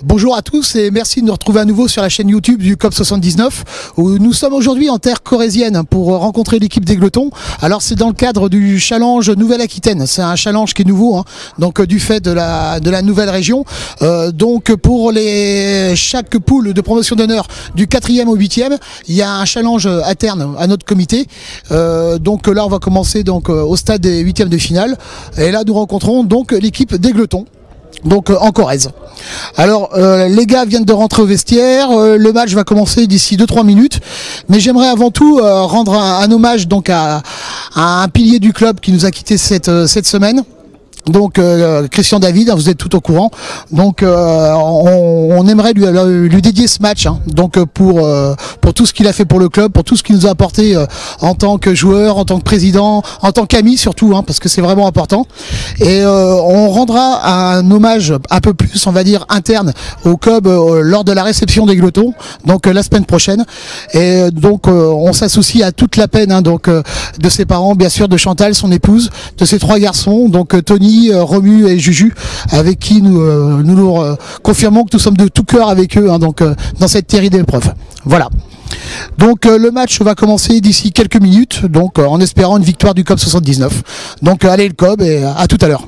Bonjour à tous et merci de nous retrouver à nouveau sur la chaîne YouTube du COP 79 où nous sommes aujourd'hui en terre corrézienne pour rencontrer l'équipe d'Égletons. Alors c'est dans le cadre du challenge Nouvelle-Aquitaine, c'est un challenge qui est nouveau hein, donc du fait de la nouvelle région. Donc pour chaque poule de promotion d'honneur du 4e au 8e, il y a un challenge interne à notre comité. Donc là on va commencer donc au stade des 8e de finale et là nous rencontrons donc l'équipe d'Égletons. Donc en Corrèze. Alors les gars viennent de rentrer au vestiaire, le match va commencer d'ici 2-3 minutes, mais j'aimerais avant tout rendre un hommage donc à un pilier du club qui nous a quitté cette semaine. Donc Christian David, vous êtes tout au courant. Donc on aimerait lui dédier ce match hein, donc pour tout ce qu'il a fait pour le club, pour tout ce qu'il nous a apporté en tant que joueur, en tant que président, en tant qu'ami surtout hein, parce que c'est vraiment important. Et on rendra un hommage un peu plus, on va dire, interne au club lors de la réception d'Égletons, donc la semaine prochaine. Et donc on s'associe à toute la peine hein, donc de ses parents, bien sûr, de Chantal, son épouse, de ses 3 garçons, donc Tony, Romu et Juju, avec qui nous confirmons que nous sommes de tout cœur avec eux hein, donc, dans cette terrible épreuve. Voilà. Donc le match va commencer d'ici quelques minutes, donc en espérant une victoire du COP 79. Donc allez le COP et à tout à l'heure.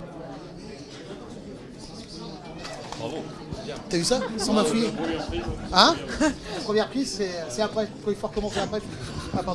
T'as vu ça? Sans m'affouiller. Hein? La première prise, c'est après. Il faut recommencer après. Ah pardon.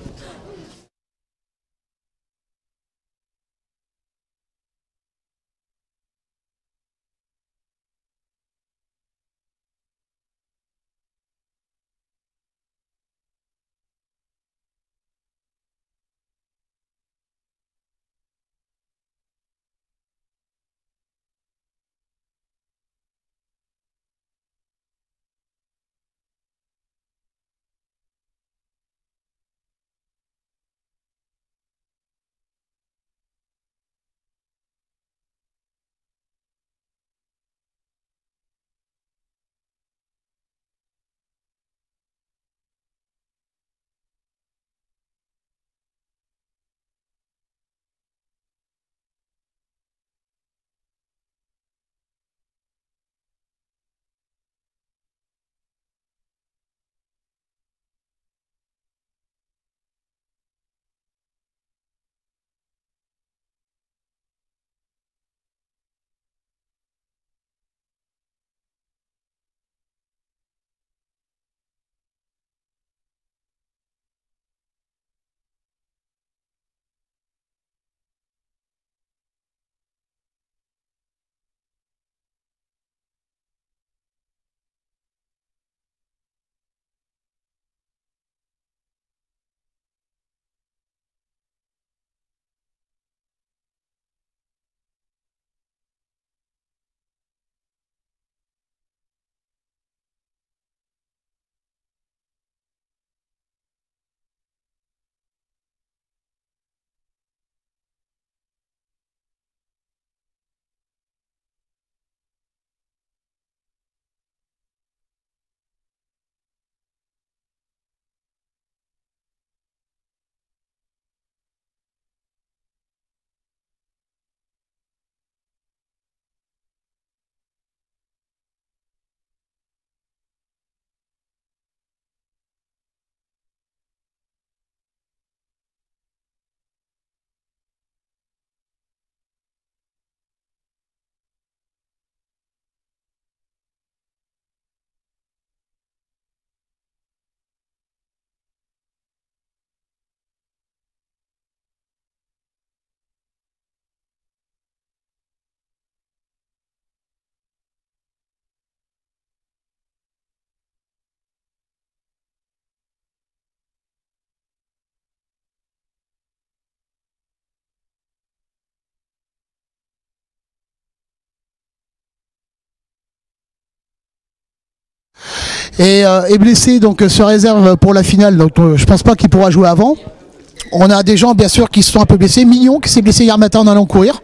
Et est blessé, donc se réserve pour la finale, donc je pense pas qu'il pourra jouer avant. On a des gens bien sûr qui se sont un peu blessés. Mignon qui s'est blessé hier matin en allant courir.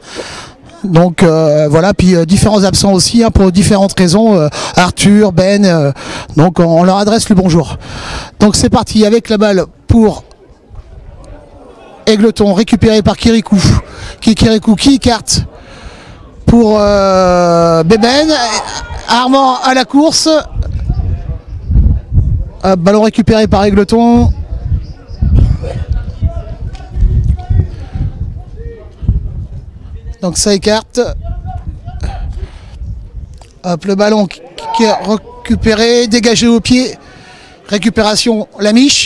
Donc voilà, puis différents absents aussi hein, pour différentes raisons, Arthur, Ben, donc on leur adresse le bonjour. Donc c'est parti avec la balle pour Égletons, récupéré par Kirikou. Kirikou qui écarte pour Beben. Armand à la course. Ballon récupéré par Aigleton. Donc ça écarte. Hop, le ballon qui est récupéré, dégagé au pied. Récupération, Lamiche.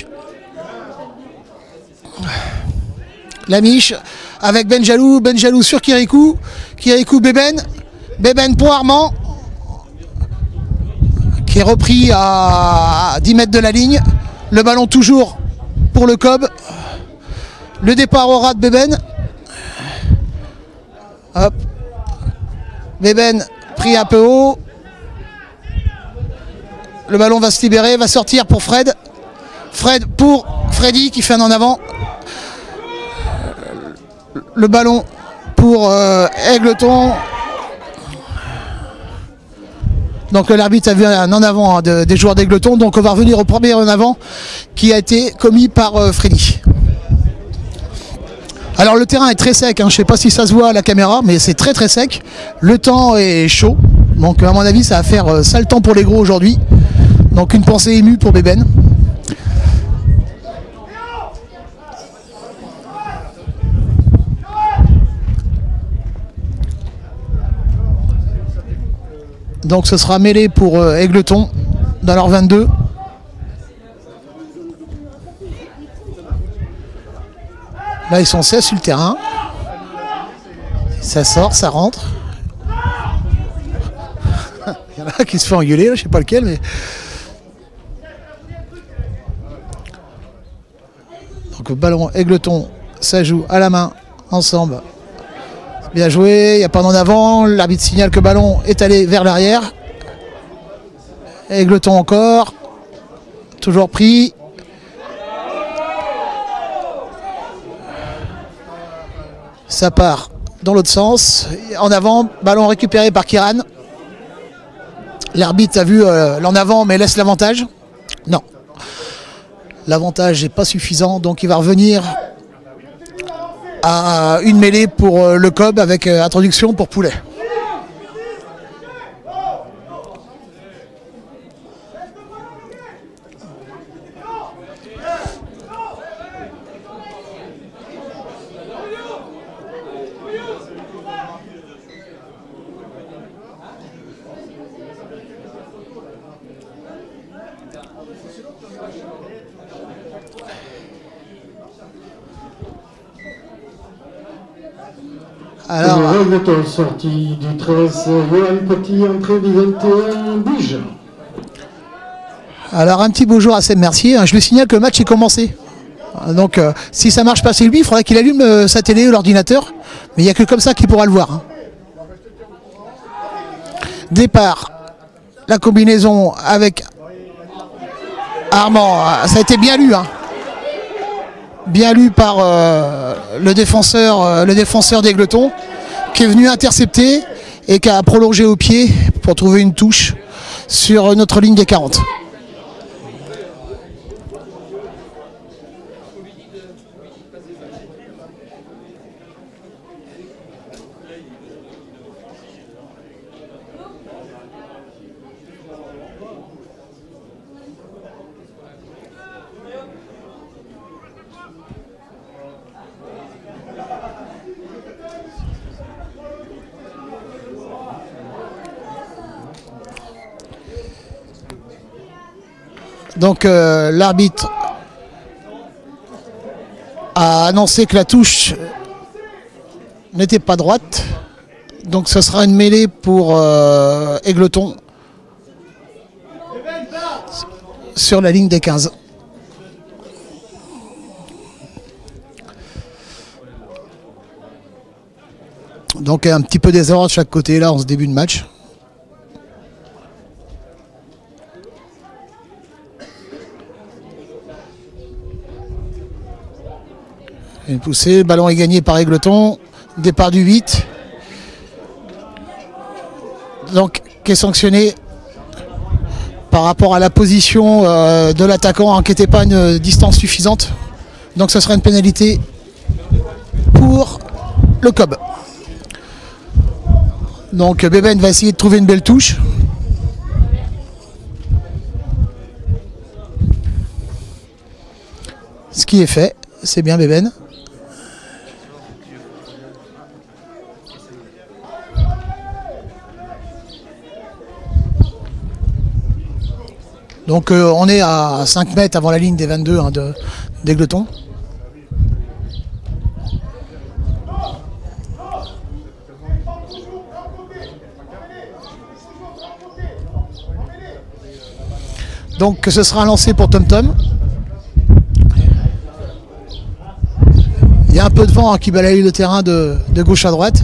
Lamiche avec Benjalou. Benjalou sur Kirikou. Kirikou, Beben. Beben pour Armand. Qui est repris à 10 mètres de la ligne. Le ballon toujours pour le Cob. Le départ au ras de Beben. Hop. Beben pris un peu haut. Le ballon va se libérer, va sortir pour Fred. Fred pour Freddy qui fait un en avant. Le ballon pour Aigleton. Donc l'arbitre a vu un en avant des joueurs d'Aigleton. Donc on va revenir au premier en avant qui a été commis par Freddy. Alors le terrain est très sec, hein. Je ne sais pas si ça se voit à la caméra, mais c'est très très sec. Le temps est chaud. Donc à mon avis ça va faire sale temps pour les gros aujourd'hui. Donc une pensée émue pour Beben. Donc ce sera mêlé pour Aigleton dans leur 22. Là ils sont 16 sur le terrain. Ça sort, ça rentre. Il y en a qui se fait engueuler, là, je sais pas lequel, mais. Donc le ballon Aigleton, ça joue à la main, ensemble. Bien joué, il n'y a pas d'en avant. L'arbitre signale que le ballon est allé vers l'arrière. Aigleton encore. Toujours pris. Ça part dans l'autre sens. En avant, ballon récupéré par Kiran. L'arbitre a vu l'en avant mais laisse l'avantage. Non. L'avantage n'est pas suffisant, donc il va revenir à une mêlée pour le Cob avec introduction pour Poulet. Alors, sortie du 13, Johan Petit, entrée du 21, Bige. Alors un petit bonjour à Seb Mercier. Je lui signale que le match est commencé. Donc si ça marche pas chez lui, il faudra qu'il allume sa télé ou l'ordinateur. Mais il n'y a que comme ça qu'il pourra le voir. Départ. La combinaison avec Armand. Ça a été bien lu. Bien lu par le défenseur d'Aigleton, qui est venu intercepter et qui a prolongé au pied pour trouver une touche sur notre ligne des 40. Donc l'arbitre a annoncé que la touche n'était pas droite. Donc ce sera une mêlée pour Aigleton sur la ligne des 15. Donc un petit peu désordre de chaque côté là en ce début de match. Une poussée, le ballon est gagné par Aigleton, départ du 8. Donc qui est sanctionné par rapport à la position de l'attaquant qui n'était pas une distance suffisante. Donc ce sera une pénalité pour le Cob. Donc Beben va essayer de trouver une belle touche. Ce qui est fait, c'est bien Beben. Donc on est à 5 mètres avant la ligne des 22 hein, d'Égletons. Donc ce sera un lancer pour Tom Tom. Il y a un peu de vent hein, qui balaye le terrain de gauche à droite.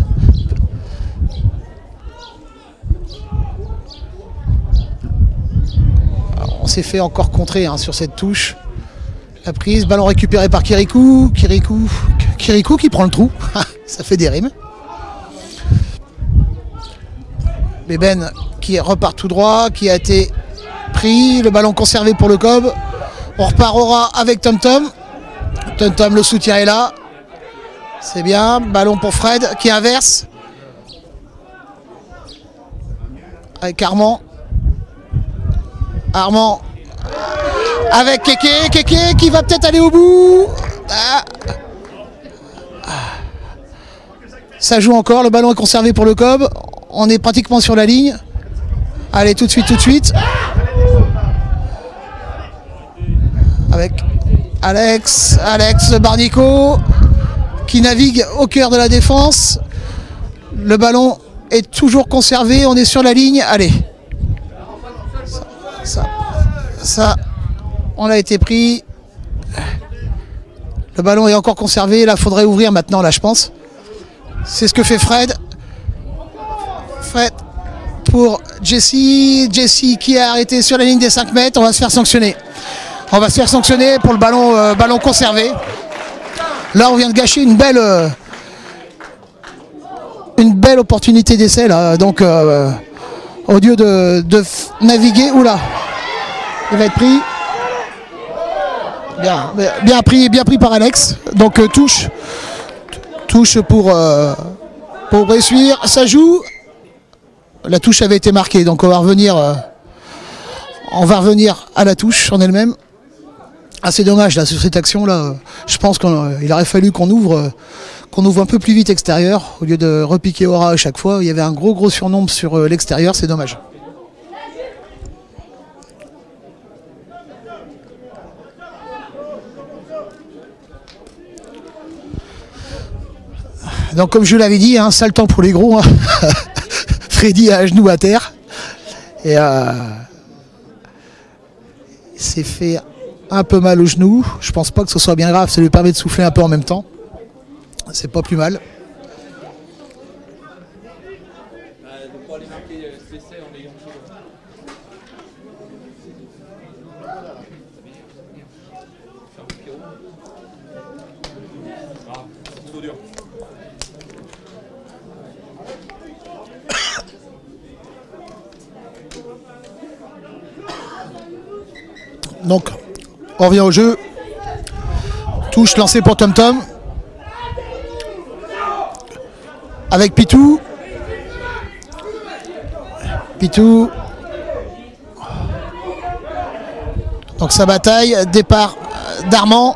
Alors, on s'est fait encore contrer hein, sur cette touche. La prise, ballon récupéré par Kirikou. Kirikou qui prend le trou. Ça fait des rimes. Beben qui repart tout droit, qui a été pris. Le ballon conservé pour le Cob. On repartira avec Tom Tom. Tom Tom, le soutien est là. C'est bien. Ballon pour Fred qui inverse. Avec Armand. Armand. Avec Keke. Keke qui va peut-être aller au bout. Ah. Ça joue encore. Le ballon est conservé pour le Cob. On est pratiquement sur la ligne. Allez, tout de suite, tout de suite. Avec Alex Barnico qui navigue au cœur de la défense. Le ballon est toujours conservé, on est sur la ligne. Allez. Ça, on a été pris. Le ballon est encore conservé. Là, il faudrait ouvrir maintenant, là, je pense. C'est ce que fait Fred. Fred pour Jesse. Jesse qui a arrêté sur la ligne des 5 mètres. On va se faire sanctionner. On va se faire sanctionner pour le ballon conservé. Là, on vient de gâcher une belle opportunité d'essai. Là. Donc, au lieu de naviguer, oula, il va être pris. Bien pris par Alex. Donc, touche pour Bressuire. Ça joue. La touche avait été marquée. Donc, on va revenir à la touche en elle-même. Ah, c'est dommage là sur cette action là. Je pense qu'il aurait fallu qu'on ouvre un peu plus vite extérieur au lieu de repiquer Aura à chaque fois. Il y avait un gros surnombre sur l'extérieur, c'est dommage. Donc comme je l'avais dit, hein, sale temps pour les gros. Hein. Freddy à genoux à terre et s'est fait un peu mal au genou, je pense pas que ce soit bien grave, ça lui permet de souffler un peu en même temps, c'est pas plus mal. Donc on revient au jeu. Touche lancée pour Tom Tom. Avec Pitou. Pitou. Donc sa bataille. Départ d'Armand.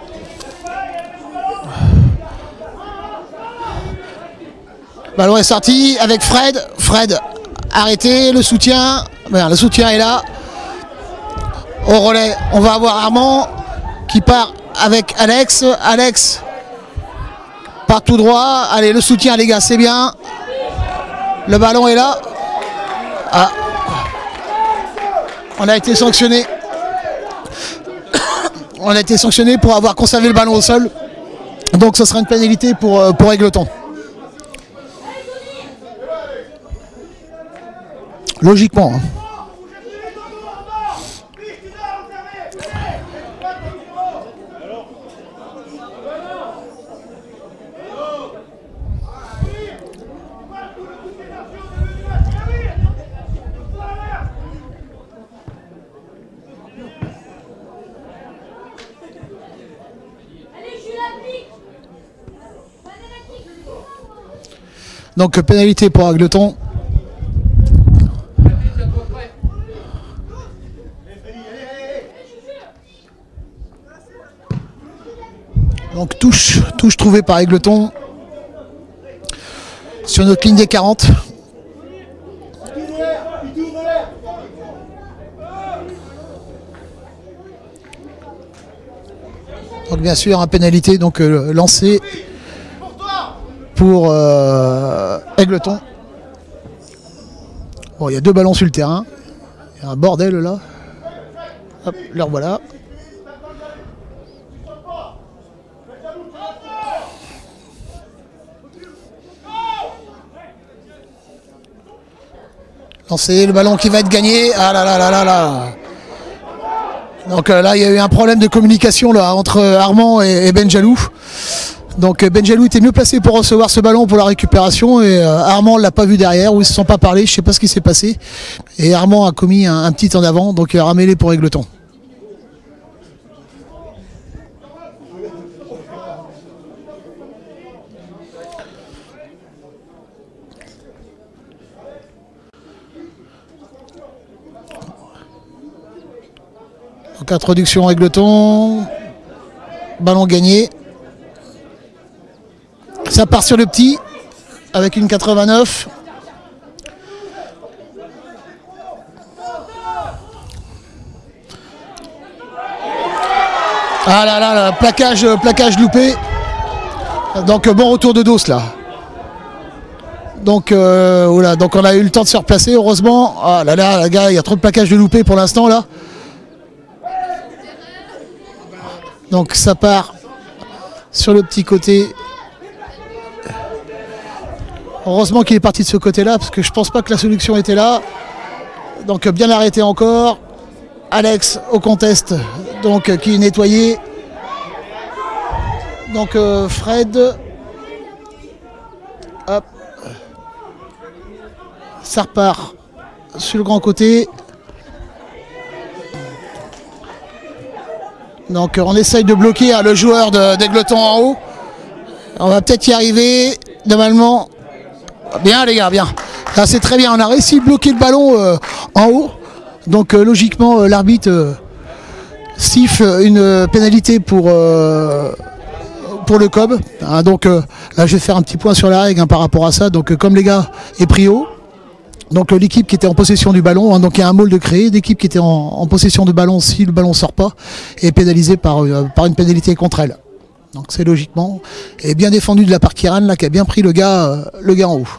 Ballon est sorti avec Fred. Fred arrêté. Le soutien. Le soutien est là. Au relais, on va avoir Armand qui part avec Alex. Alex part tout droit. Allez, le soutien, les gars, c'est bien. Le ballon est là. Ah. On a été sanctionné. On a été sanctionné pour avoir conservé le ballon au sol. Donc ce sera une pénalité pour Égletons. Logiquement. Hein. Donc pénalité pour Égletons. Donc touche trouvée par Aigleton sur notre ligne des 40. Donc bien sûr un pénalité donc lancé pour Aigleton. Bon, il y a deux ballons sur le terrain. Il y a un bordel là. Hop, le voilà. Lancé, le ballon qui va être gagné. Ah là là là là là. Donc là, il y a eu un problème de communication là, entre Armand et Benjalou. Donc Benjalou était mieux placé pour recevoir ce ballon pour la récupération et Armand ne l'a pas vu derrière ou ils ne se sont pas parlé, je ne sais pas ce qui s'est passé. Et Armand a commis un petit en avant, donc ramêlé pour Aigleton. Donc introduction Aigleton, ballon gagné. Ça part sur le petit avec une 89. Ah là là, là plaquage loupé. Donc bon retour de Dos là. Donc, voilà, donc on a eu le temps de se replacer heureusement. Ah là là, les gars, il y a trop de plaquage de loupé pour l'instant là. Donc ça part sur le petit côté. Heureusement qu'il est parti de ce côté-là, parce que je pense pas que la solution était là. Donc bien arrêté encore. Alex au contest, donc qui est nettoyé. Donc Fred. Hop. Ça repart sur le grand côté. Donc on essaye de bloquer le joueur d'Aigleton en haut. On va peut-être y arriver. Normalement. Bien les gars, bien. Là c'est très bien. On a réussi à bloquer le ballon en haut. Donc logiquement l'arbitre siffle une pénalité pour le COB. Hein, donc là je vais faire un petit point sur la règle par rapport à ça. Donc comme les gars est pris haut. Donc l'équipe qui était en possession du ballon, hein, donc il y a un môle de créer, l'équipe qui était en possession du ballon, si le ballon ne sort pas, est pénalisée par une pénalité contre elle. Donc c'est logiquement, et bien défendu de la part Kiran, là, qui a bien pris le gars en haut.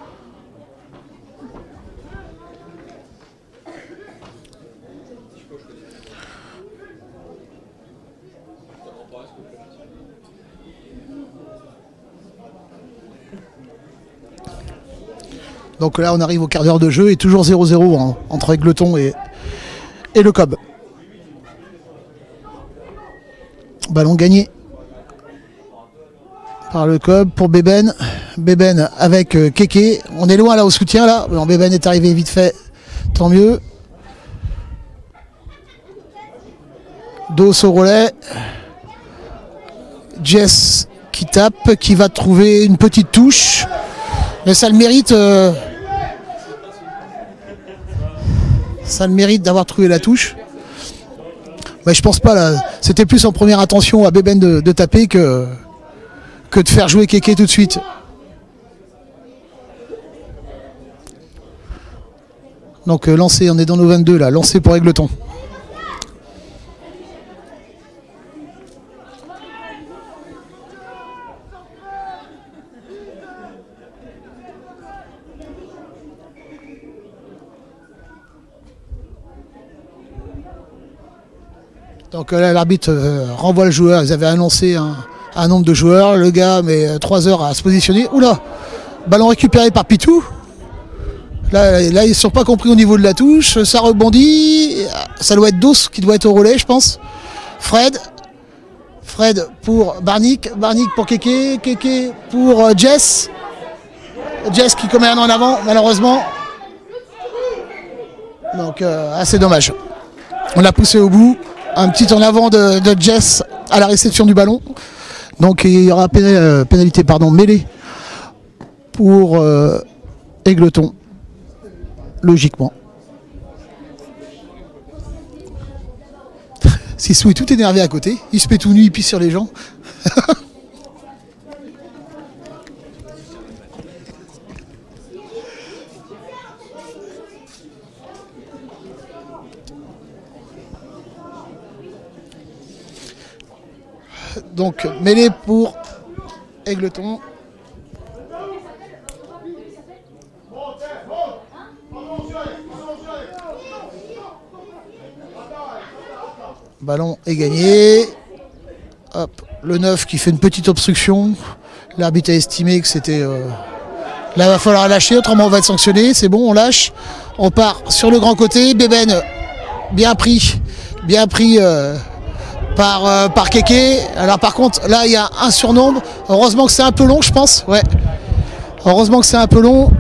Donc là on arrive au quart d'heure de jeu et toujours 0-0 hein, entre Aigleton et le COB. Ballon gagné par le COB pour Beben. Beben avec Keke. On est loin là au soutien là. Bon, Beben est arrivé vite fait. Tant mieux. Dos au relais. Jess qui tape, qui va trouver une petite touche. Mais ça le mérite. Ça le mérite d'avoir trouvé la touche. Mais je pense pas là. C'était plus en première intention à Beben de taper que de faire jouer Keke tout de suite. Donc lancé, on est dans nos 22 là, lancé pour Aigleton. Donc là l'arbitre renvoie le joueur, ils avaient annoncé un nombre de joueurs, le gars met 3 heures à se positionner. Oula, ballon récupéré par Pitou. Là ils ne sont pas compris au niveau de la touche, ça rebondit, ça doit être Dos qui doit être au relais je pense. Fred pour Barnick pour Keke, Keke pour Jess. Jess qui commet un en avant malheureusement. Donc assez dommage. On l'a poussé au bout. Un petit en avant de Jess à la réception du ballon. Donc il y aura pénalité mêlée pour Aigleton. Logiquement. Sissou est tout énervé à côté. Il se met tout nu, il pisse sur les gens. Donc mêlée pour Égletons. Ballon est gagné. Hop, le 9 qui fait une petite obstruction. L'arbitre a estimé que c'était... Là, il va falloir lâcher, autrement on va être sanctionné. C'est bon, on lâche. On part sur le grand côté. Bébène, bien pris par Kéké. Alors par contre, là, il y a un surnombre. Heureusement que c'est un peu long, je pense. Ouais. Heureusement que c'est un peu long.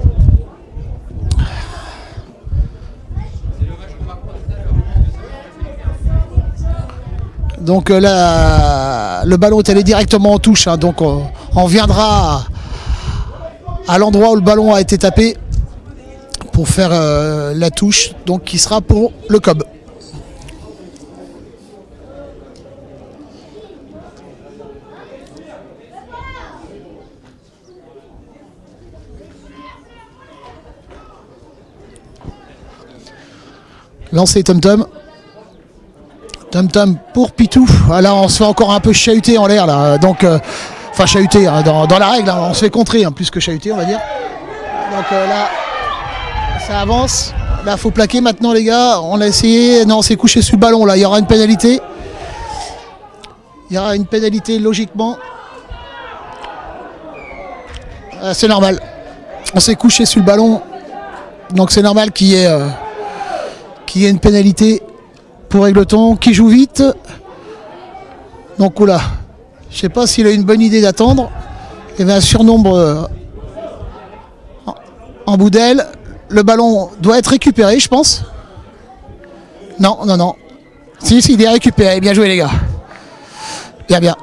Donc là, le ballon est allé directement en touche, hein, donc on viendra à l'endroit où le ballon a été tapé pour faire la touche, donc qui sera pour le COB. Lancé Tom Tom. Tom Tom pour Pitou. Ah, là on se fait encore un peu chahuter en l'air là. Donc enfin chahuter hein, dans la règle, hein, on se fait contrer hein, plus que chahuter on va dire. Donc là ça avance. Là faut plaquer maintenant les gars. On a essayé. Non c'est couché sur le ballon là. Il y aura une pénalité. Il y aura une pénalité logiquement. C'est normal. On s'est couché sur le ballon. Donc c'est normal qu'il y ait une pénalité pour Égletons qui joue vite. Donc oula, je sais pas s'il a une bonne idée d'attendre. Il y avait un surnombre en bout d'aile. Le ballon doit être récupéré, je pense. Non. Si, il est récupéré. Bien joué les gars. Bien.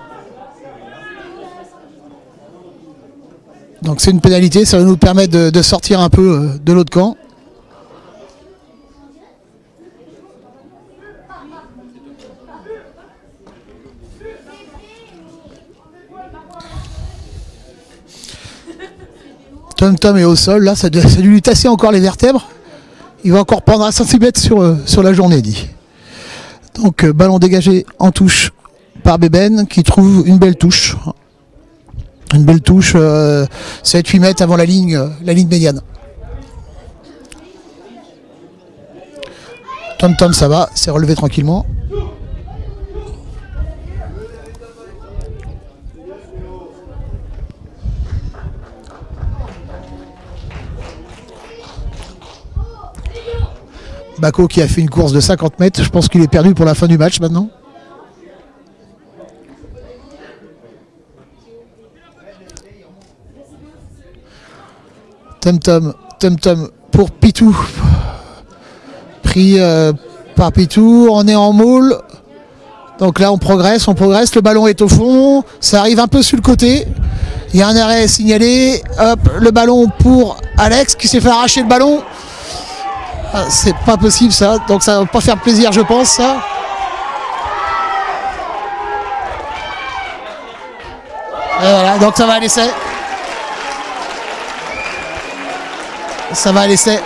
Donc c'est une pénalité, ça va nous permettre de sortir un peu de l'autre camp. Tom Tom est au sol, là ça a dû lui tasser encore les vertèbres. Il va encore prendre un centimètre sur la journée, dit. Donc ballon dégagé en touche par Bébène qui trouve une belle touche. Une belle touche, 7-8 mètres avant la ligne médiane. Tom Tom ça va, c'est relevé tranquillement. Bako qui a fait une course de 50 mètres, je pense qu'il est perdu pour la fin du match maintenant. Tom Tom pour Pitou. Pris par Pitou, on est en moule. Donc là on progresse, le ballon est au fond, ça arrive un peu sur le côté. Il y a un arrêt signalé, hop, le ballon pour Alex qui s'est fait arracher le ballon. Ah, c'est pas possible ça, donc ça va pas faire plaisir je pense ça. Et voilà, donc ça va à l'essai. Ça va à l'essai.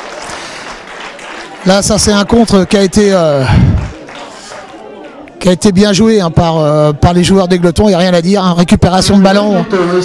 Là ça c'est un contre qui a été bien joué hein, par les joueurs d'Égletons, il n'y a rien à dire, hein. Récupération de ballon.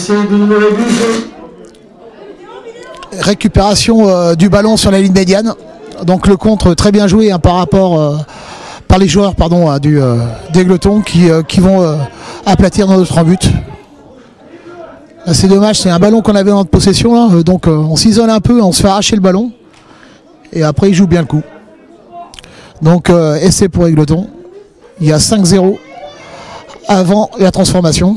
Récupération du ballon sur la ligne médiane. Donc le contre très bien joué hein, par les joueurs d'Égletons qui vont aplatir notre en but. C'est dommage, c'est un ballon qu'on avait en possession là, donc on s'isole un peu, on se fait arracher le ballon et après il joue bien le coup. Donc essai pour Égletons. Il y a 5-0 avant la transformation.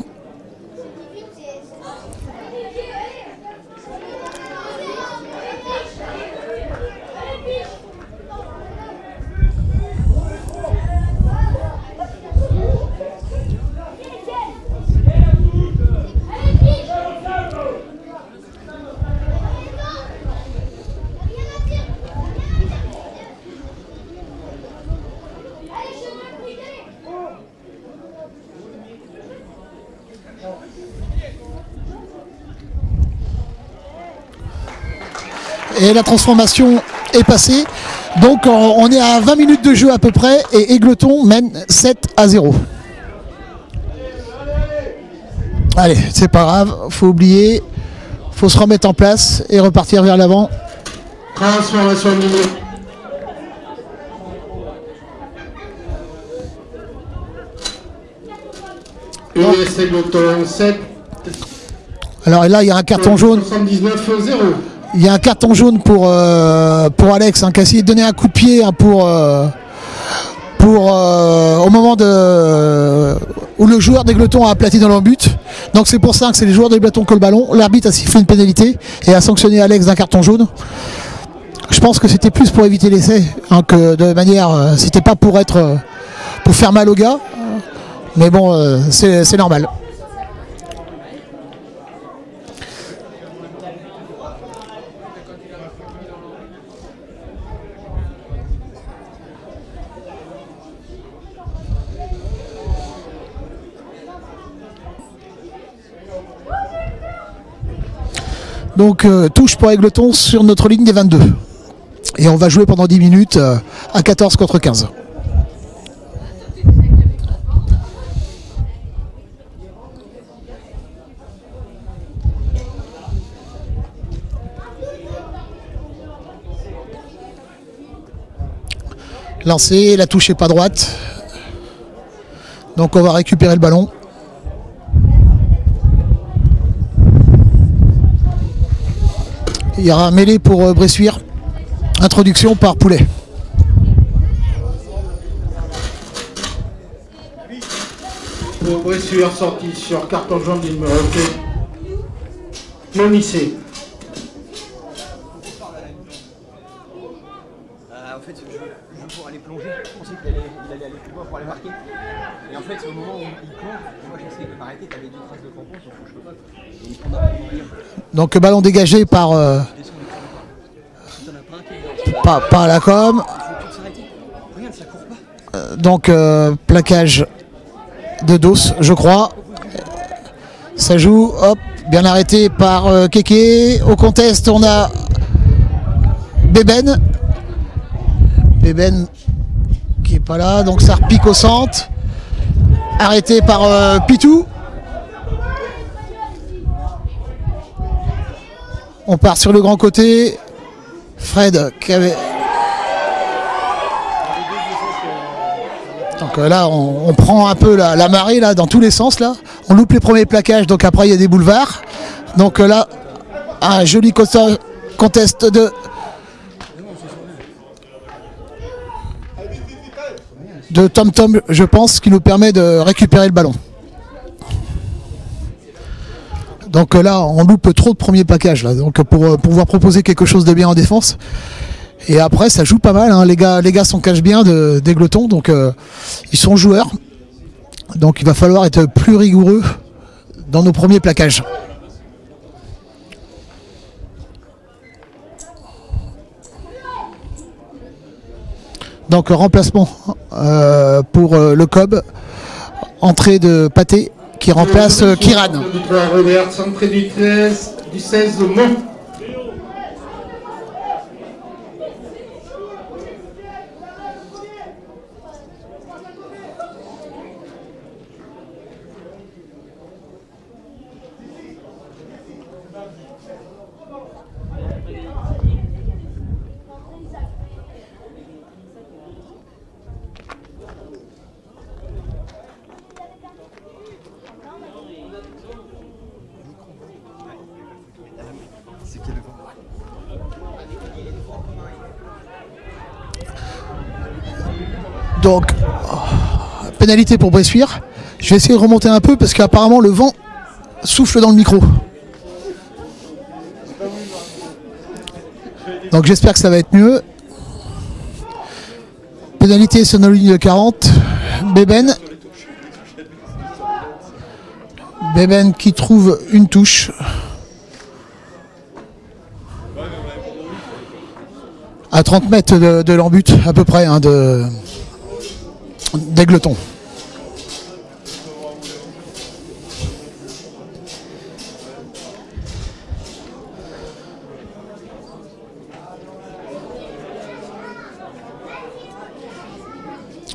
Et la transformation est passée. Donc on est à 20 minutes de jeu à peu près et Égletons mène 7-0. Allez, c'est pas grave, faut oublier, faut se remettre en place et repartir vers l'avant. Transformation minute. US Égletons 7. Alors là, il y a un carton jaune. 79-0. Il y a un carton jaune pour Alex qui a essayé de donner un coup de pied au moment où le joueur d'Égletons a aplati dans leur but. Donc c'est pour ça que c'est les joueurs d'Égletons qui ont le ballon. L'arbitre a sifflé une pénalité et a sanctionné Alex d'un carton jaune. Je pense que c'était plus pour éviter l'essai que de manière, c'était pas pour faire mal au gars. Mais bon, c'est normal. Donc touche pour Égletons sur notre ligne des 22. Et on va jouer pendant 10 minutes à 14 contre 15. Lancé, la touche n'est pas droite. Donc on va récupérer le ballon. Il y aura un mêlée pour Bressuire. Introduction par Poulet. Pour Bressuire, sorti sur carton jaune du numéro 2. Monissé. En fait, je joue pour aller plonger. Je pensais qu'il allait aller plus loin pour aller marquer. Et en fait, au moment où il plonge, moi j'essaie de m'arrêter, t'avais 2 traces de tampon, sauf que je peux pas. Et il prend d'un Donc ballon dégagé par à la com. Donc plaquage de Dos, je crois. Ça joue, hop, bien arrêté par Kéké. Au contest, on a Beben. Beben qui est pas là, donc ça repique au centre. Arrêté par Pitou. On part sur le grand côté. Fred qui avait... Donc là on prend un peu la marée là, dans tous les sens là. On loupe les premiers plaquages, donc après il y a des boulevards. Donc là, un joli contest de Tom Tom, je pense, qui nous permet de récupérer le ballon. Donc là, on loupe trop de premiers plaquages là, donc pour pouvoir proposer quelque chose de bien en défense. Et après, ça joue pas mal, hein. Les gars s'en cachent bien d'Égletons, donc ils sont joueurs. Donc il va falloir être plus rigoureux dans nos premiers plaquages. Donc remplacement pour le Cob, entrée de Pâté qui remplace Kiran. Robert, centré du 16 de Mont. Donc, pénalité pour Bressuire. Je vais essayer de remonter un peu parce qu'apparemment le vent souffle dans le micro. Donc j'espère que ça va être mieux. Pénalité sur nos lignes de 40. Beben. Beben qui trouve une touche. À 30 mètres de l'embut à peu près, hein, d'Égletons.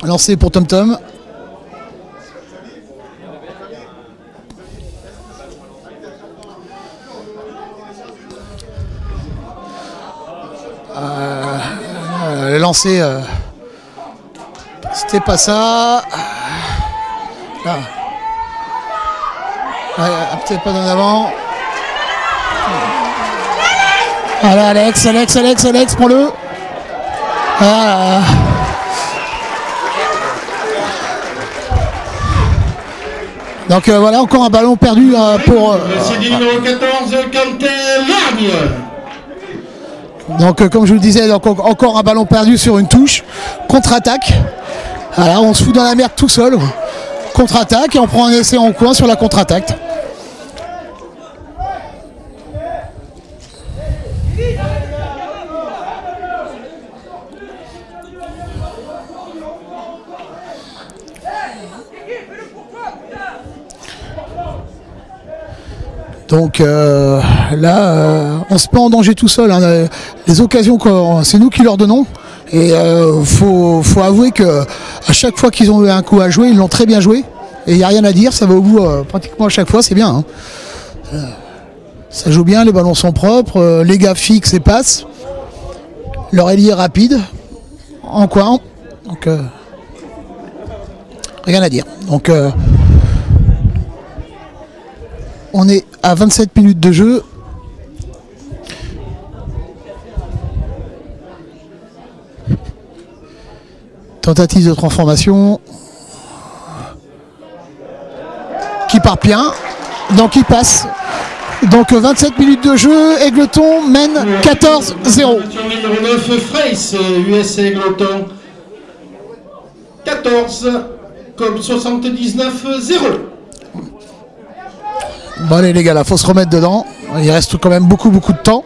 Lancé pour Tom Tom. Le lancer, c'était pas ça. Là. Ouais, peut-être pas d'en avant. Voilà, Alex, prends-le. Donc voilà, encore un ballon perdu pour... C'est du numéro 14, Kanté Vergne. Donc comme je vous le disais, donc, encore un ballon perdu sur une touche. Contre-attaque. Voilà, on se fout dans la merde tout seul. Contre-attaque et on prend un essai en coin sur la contre-attaque. Donc là, on se met en danger tout seul. Hein. Les occasions, c'est nous qui leur donnons. Et faut avouer que à chaque fois qu'ils ont eu un coup à jouer, ils l'ont très bien joué. Et il n'y a rien à dire, ça va au bout pratiquement à chaque fois, c'est bien. Hein. Ça joue bien, les ballons sont propres, les gars fixent et passent. Leur ailier est rapide, en coin. Donc rien à dire. Donc on est à 27 minutes de jeu. Tentative de transformation. Qui part bien. Donc il passe. Donc 27 minutes de jeu. Égletons mène 14-0. Numéro 9, Freys, USA Égletons. 14 comme 79-0. Bon allez les gars, là faut se remettre dedans. Il reste quand même beaucoup de temps.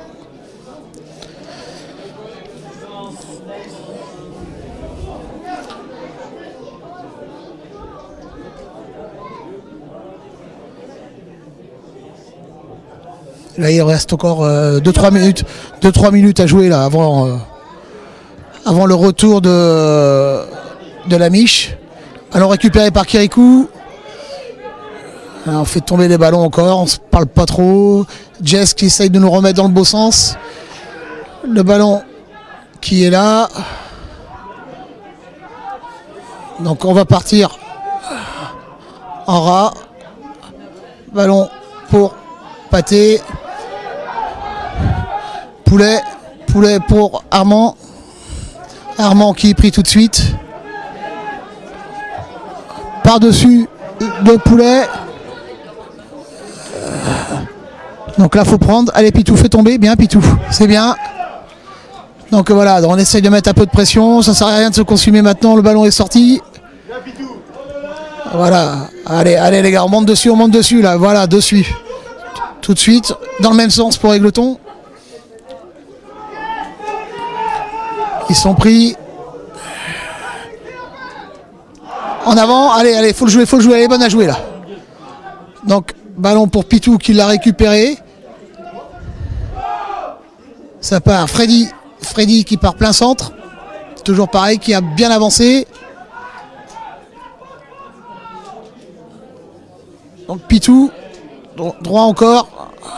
Là il reste encore 2-3 minutes à jouer là avant le retour de la Miche. Ballon récupéré par Kirikou. On fait tomber les ballons encore, on se parle pas trop. Jess qui essaye de nous remettre dans le beau sens. Le ballon qui est là. Donc on va partir en ras. Ballon pour Pathé. Poulet pour Armand. Armand qui est pris tout de suite. Par-dessus de Poulet. Donc là faut prendre, allez Pitou, fais tomber, bien Pitou, c'est bien. Donc voilà, on essaye de mettre un peu de pression, ça sert à rien de se consumer maintenant, le ballon est sorti. Voilà, allez les gars, on monte dessus là, voilà, dessus. Tout de suite, dans le même sens pour Égletons. Ils sont pris. En avant, allez, faut le jouer, elle est bonne à jouer là. Donc, ballon pour Pitou qui l'a récupéré. Ça part Freddy qui part plein centre. Toujours pareil, qui a bien avancé. Donc Pitou, droit encore.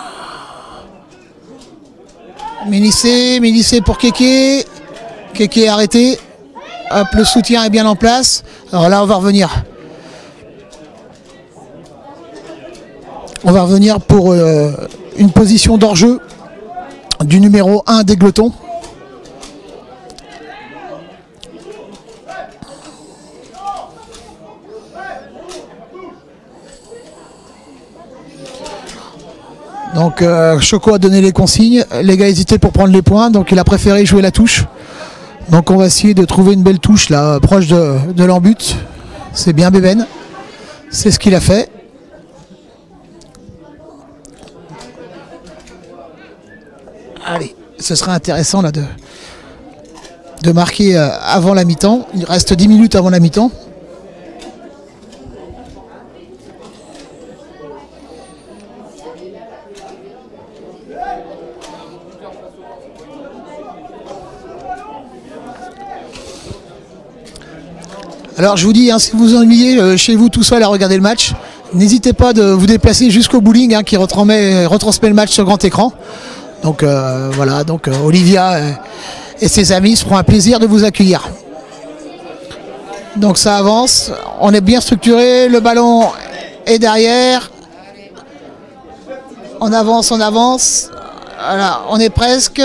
Ménissé pour Kéké. Kéké est arrêté. Hop, le soutien est bien en place. Alors là, on va revenir. On va revenir pour une position d'hors-jeu du numéro 1 d'Égletons. Donc Choco a donné les consignes. Les gars hésitaient pour prendre les points, donc il a préféré jouer la touche. Donc on va essayer de trouver une belle touche là, proche de l'embut. C'est bien Bébène. C'est ce qu'il a fait. Allez, ce serait intéressant là de marquer avant la mi-temps. Il reste 10 minutes avant la mi-temps. Alors je vous dis, hein, si vous vous ennuyez chez vous tout seul à regarder le match, n'hésitez pas de vous déplacer jusqu'au bowling hein, qui retransmet le match sur grand écran. Donc voilà, donc Olivia et ses amis se feront un plaisir de vous accueillir. Donc ça avance, on est bien structuré, le ballon est derrière. On avance, voilà, on est presque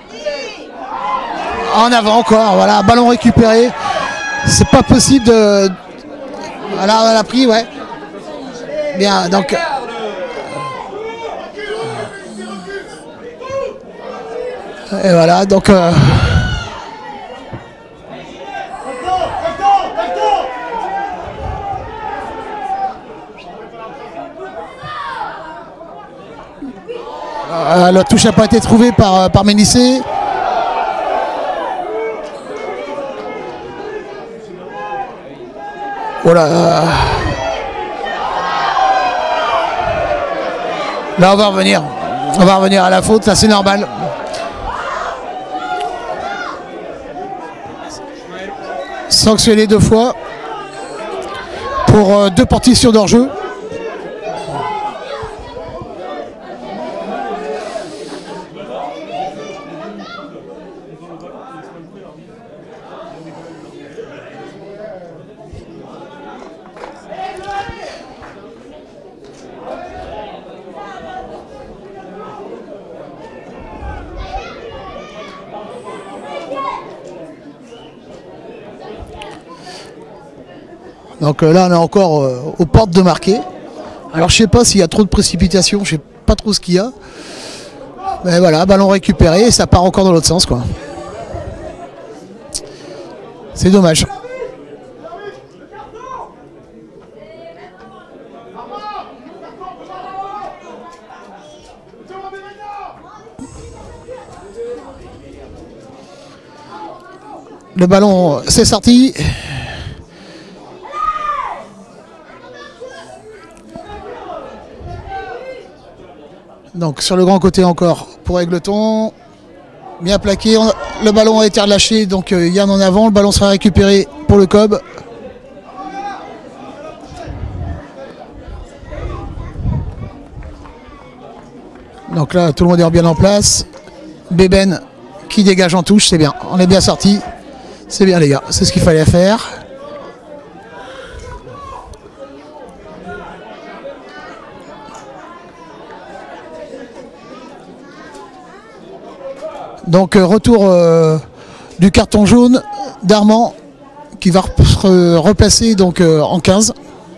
en avant encore, voilà, ballon récupéré. C'est pas possible de... Voilà, on l'a pris, ouais. Bien, donc... Et voilà, donc... la touche n'a pas été trouvée par Ménissé. Voilà. Là on va revenir. On va revenir à la faute, ça c'est normal. Sanctionné 2 fois pour 2 partitions d'hors-jeu. Donc là on est encore aux portes de marquer. Alors je sais pas s'il y a trop de précipitation, je sais pas trop ce qu'il y a. Mais voilà, ballon récupéré et ça part encore dans l'autre sens quoi. C'est dommage. Le ballon c'est sorti. Donc sur le grand côté encore pour Aigleton, bien plaqué, le ballon a été relâché, donc Yann en avant, le ballon sera récupéré pour le Cob. Donc là tout le monde est bien en place, Beben qui dégage en touche, c'est bien, on est bien sorti, c'est bien les gars, c'est ce qu'il fallait faire. Donc retour du carton jaune d'Armand qui va se replacer donc en 15.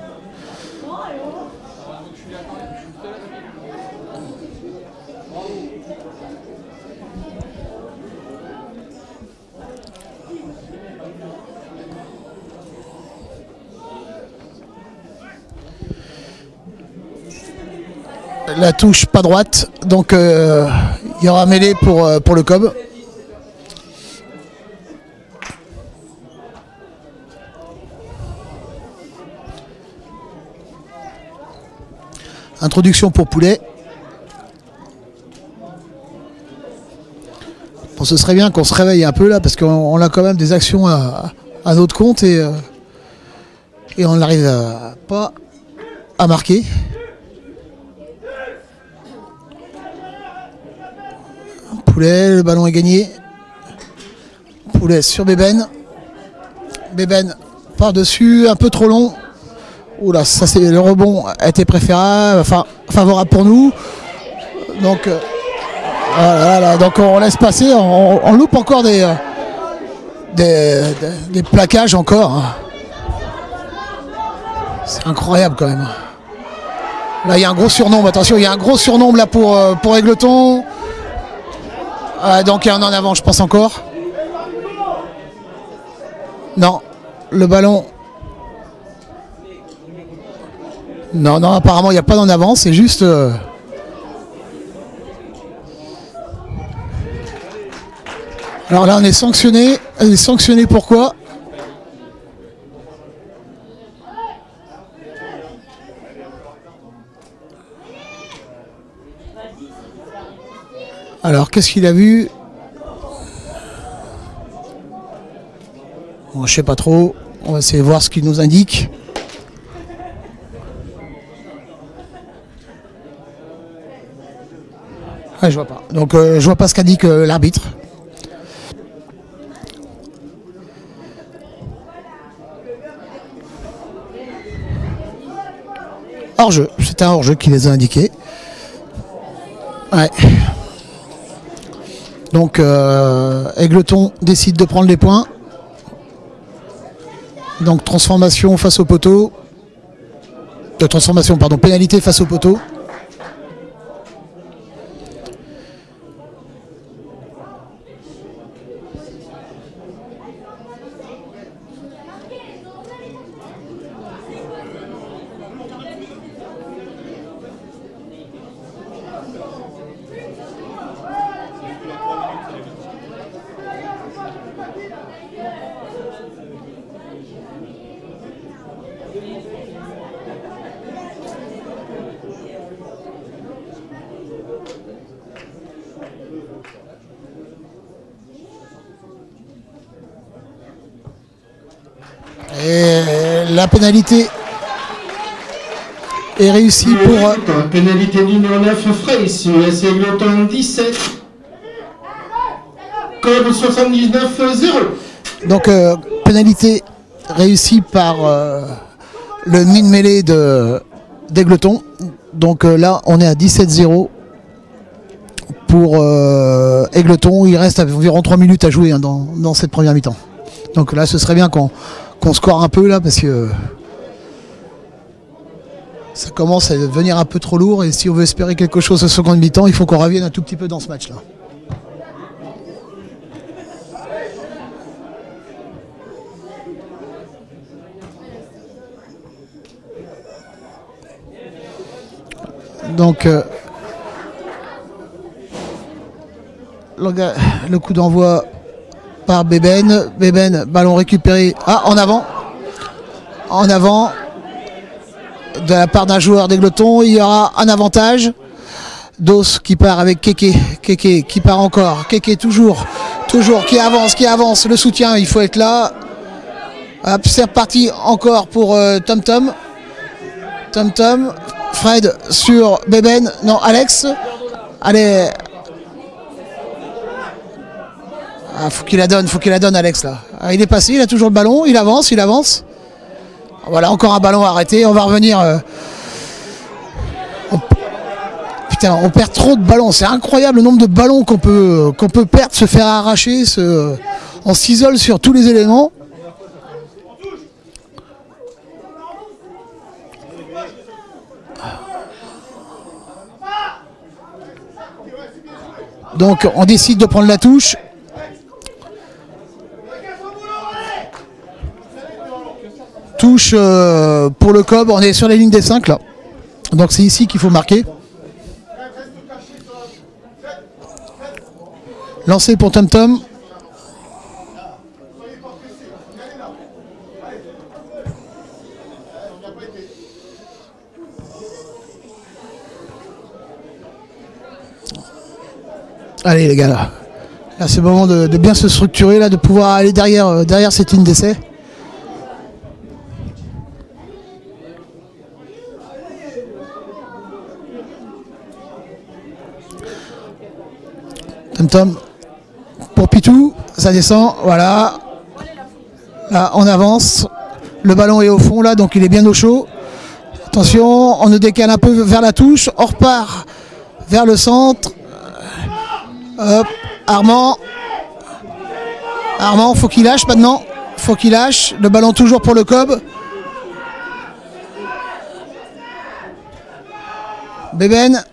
La touche pas droite, donc il y aura mêlée pour le Cob. Introduction pour Poulet. Bon, ce serait bien qu'on se réveille un peu là parce qu'on a quand même des actions à notre compte et on n'arrive pas à marquer. Poulet, le ballon est gagné. Poulet sur Beben. Beben par-dessus, un peu trop long. Oula, ça c'est le rebond a été préférable, enfin favorable pour nous. Donc voilà, donc on laisse passer, on loupe encore des plaquages encore. C'est incroyable quand même. Là il y a un gros surnombre, attention, il y a un gros surnombre là pour Aigleton. Donc il y en a en avant, je pense encore. Non, le ballon. Non, apparemment il n'y a pas d'en avant, c'est juste. Alors là on est sanctionné. Elle est sanctionnée pourquoi? Alors qu'est-ce qu'il a vu? Bon, je sais pas trop. On va essayer de voir ce qu'il nous indique. Ah, je vois pas. Donc je vois pas ce qu'indique l'arbitre. Hors-jeu, c'est un hors-jeu qui les a indiqués. Ouais. Donc Égletons décide de prendre les points. Donc transformation face au poteau. Transformation, pardon, pénalité face au poteau. Et la pénalité est réussie pour... Pénalité numéro 9, Freyce, US Égletons 17. Code 79-0. Donc pénalité réussie par le mine-mêlée d'Égletons. Donc là on est à 17-0 pour Égletons. Il reste environ 3 minutes à jouer hein, dans cette première mi-temps. Donc là ce serait bien qu'on score un peu là parce que ça commence à devenir un peu trop lourd et si on veut espérer quelque chose au second mi-temps, il faut qu'on revienne un tout petit peu dans ce match là. Donc le coup d'envoi par Bébène. Bébène, ballon récupéré. Ah, en avant. En avant. De la part d'un joueur d'Égletons, il y aura un avantage. Dos qui part avec Keke. Keke qui part encore. Keke toujours qui avance. Le soutien, il faut être là. Hop, c'est reparti encore pour Tom Tom. Tom Tom. Fred sur Bébène. Non, Alex. Allez. Ah, faut qu'il la donne Alex là. Ah, il est passé, il a toujours le ballon, il avance. Voilà, encore un ballon arrêté, on va revenir. Putain, on perd trop de ballons, c'est incroyable le nombre de ballons qu'on peut perdre, se faire arracher, on s'isole sur tous les éléments. Donc on décide de prendre la touche. Touche pour le COB, on est sur la ligne des 5 là. Donc c'est ici qu'il faut marquer. Lancé pour Tom Tom. Allez les gars là. Là c'est le moment de bien se structurer là, de pouvoir aller derrière cette ligne d'essai. Tom Tom pour Pitou, ça descend, voilà. Là on avance, le ballon est au fond là, donc il est bien au chaud. Attention, on nous décale un peu vers la touche, on repart vers le centre. Hop, Armand, faut qu'il lâche maintenant, le ballon toujours pour le COB. Bébène.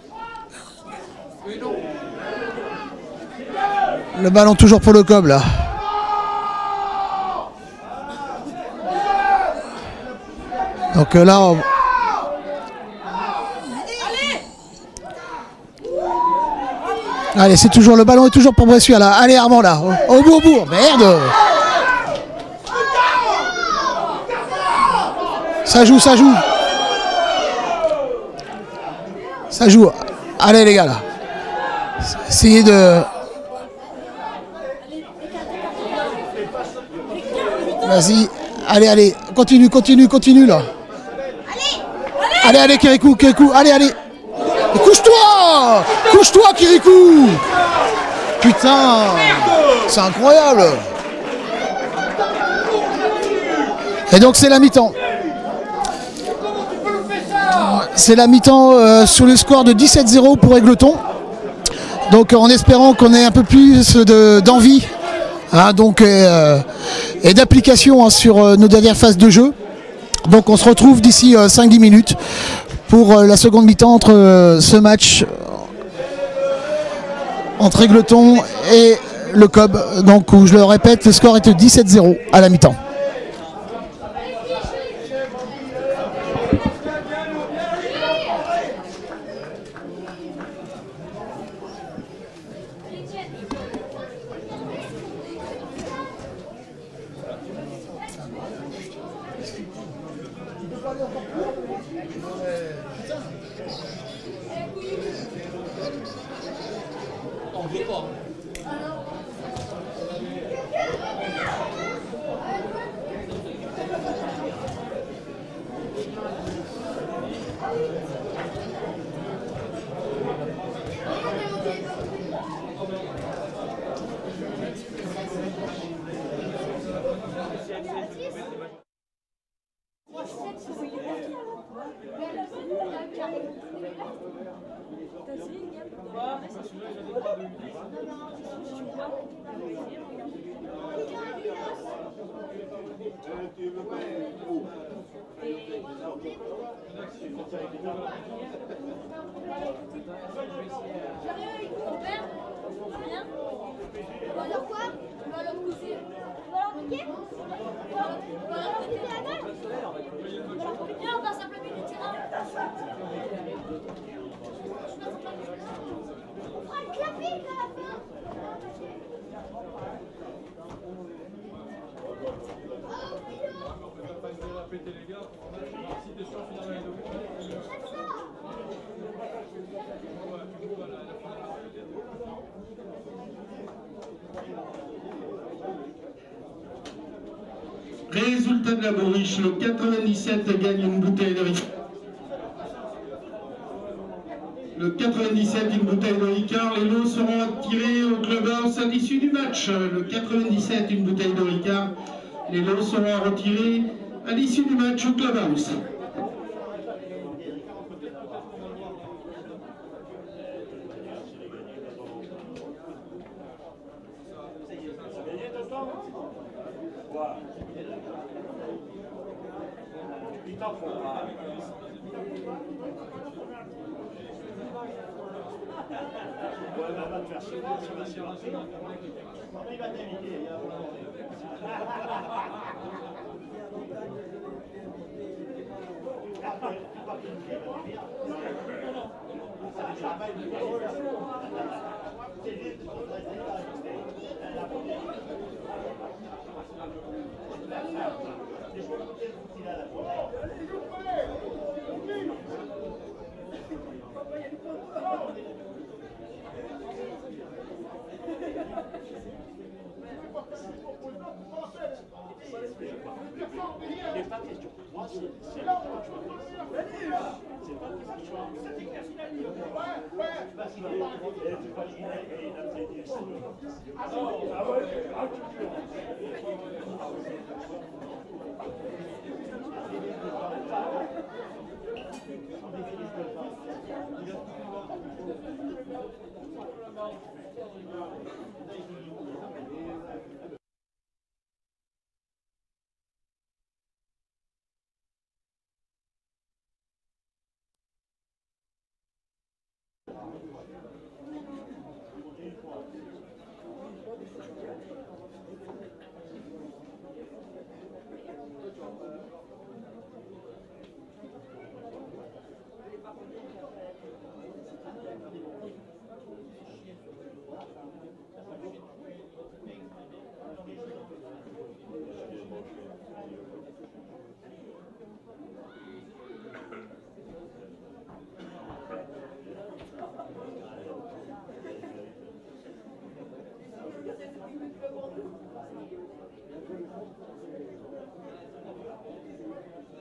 Le ballon toujours pour le COB là. Donc là on... Allez, c'est toujours le ballon est toujours pour Bressuire là. Allez Armand là. Au bout. Merde. Ça joue. Allez les gars là. Essayez de... Vas-y, Allez, allez, continue, continue, continue là. Allez, allez, Kirikou, Kirikou, allez, allez. Couche-toi! Couche-toi, Kirikou! Putain! C'est incroyable! Et donc c'est la mi-temps. C'est la mi-temps sur le score de 17-0 pour Égletons. Donc en espérant qu'on ait un peu plus d'envie hein, et d'application hein, sur nos dernières phases de jeu. Donc on se retrouve d'ici 5-10 minutes pour la seconde mi-temps entre ce match entre Égletons et le COB. Donc où je le répète, le score est de 17-0 à la mi-temps. Résultat de la bourriche, le 97 gagne une bouteille de Ricard. Le 97, une bouteille de Ricard. Les lots seront attirés au clubhouse à l'issue du match. Le 97, une bouteille de Ricard. Les lots seront retirés à l'issue du match au clubhouse.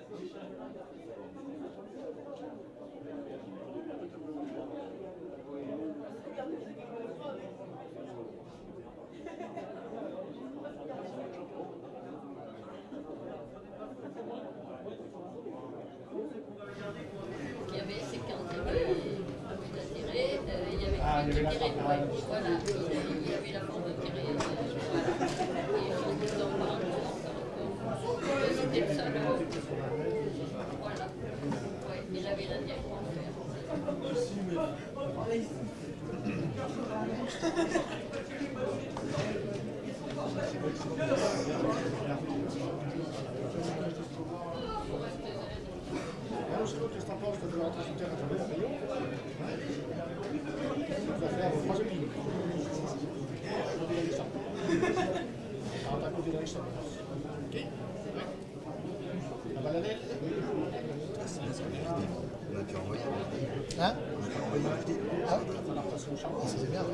Voilà, il y avait la forme de tirer. C'était le seul. Voilà. Ouais, il avait l'Indien pour le faire. Hein? Ah, c'est bien.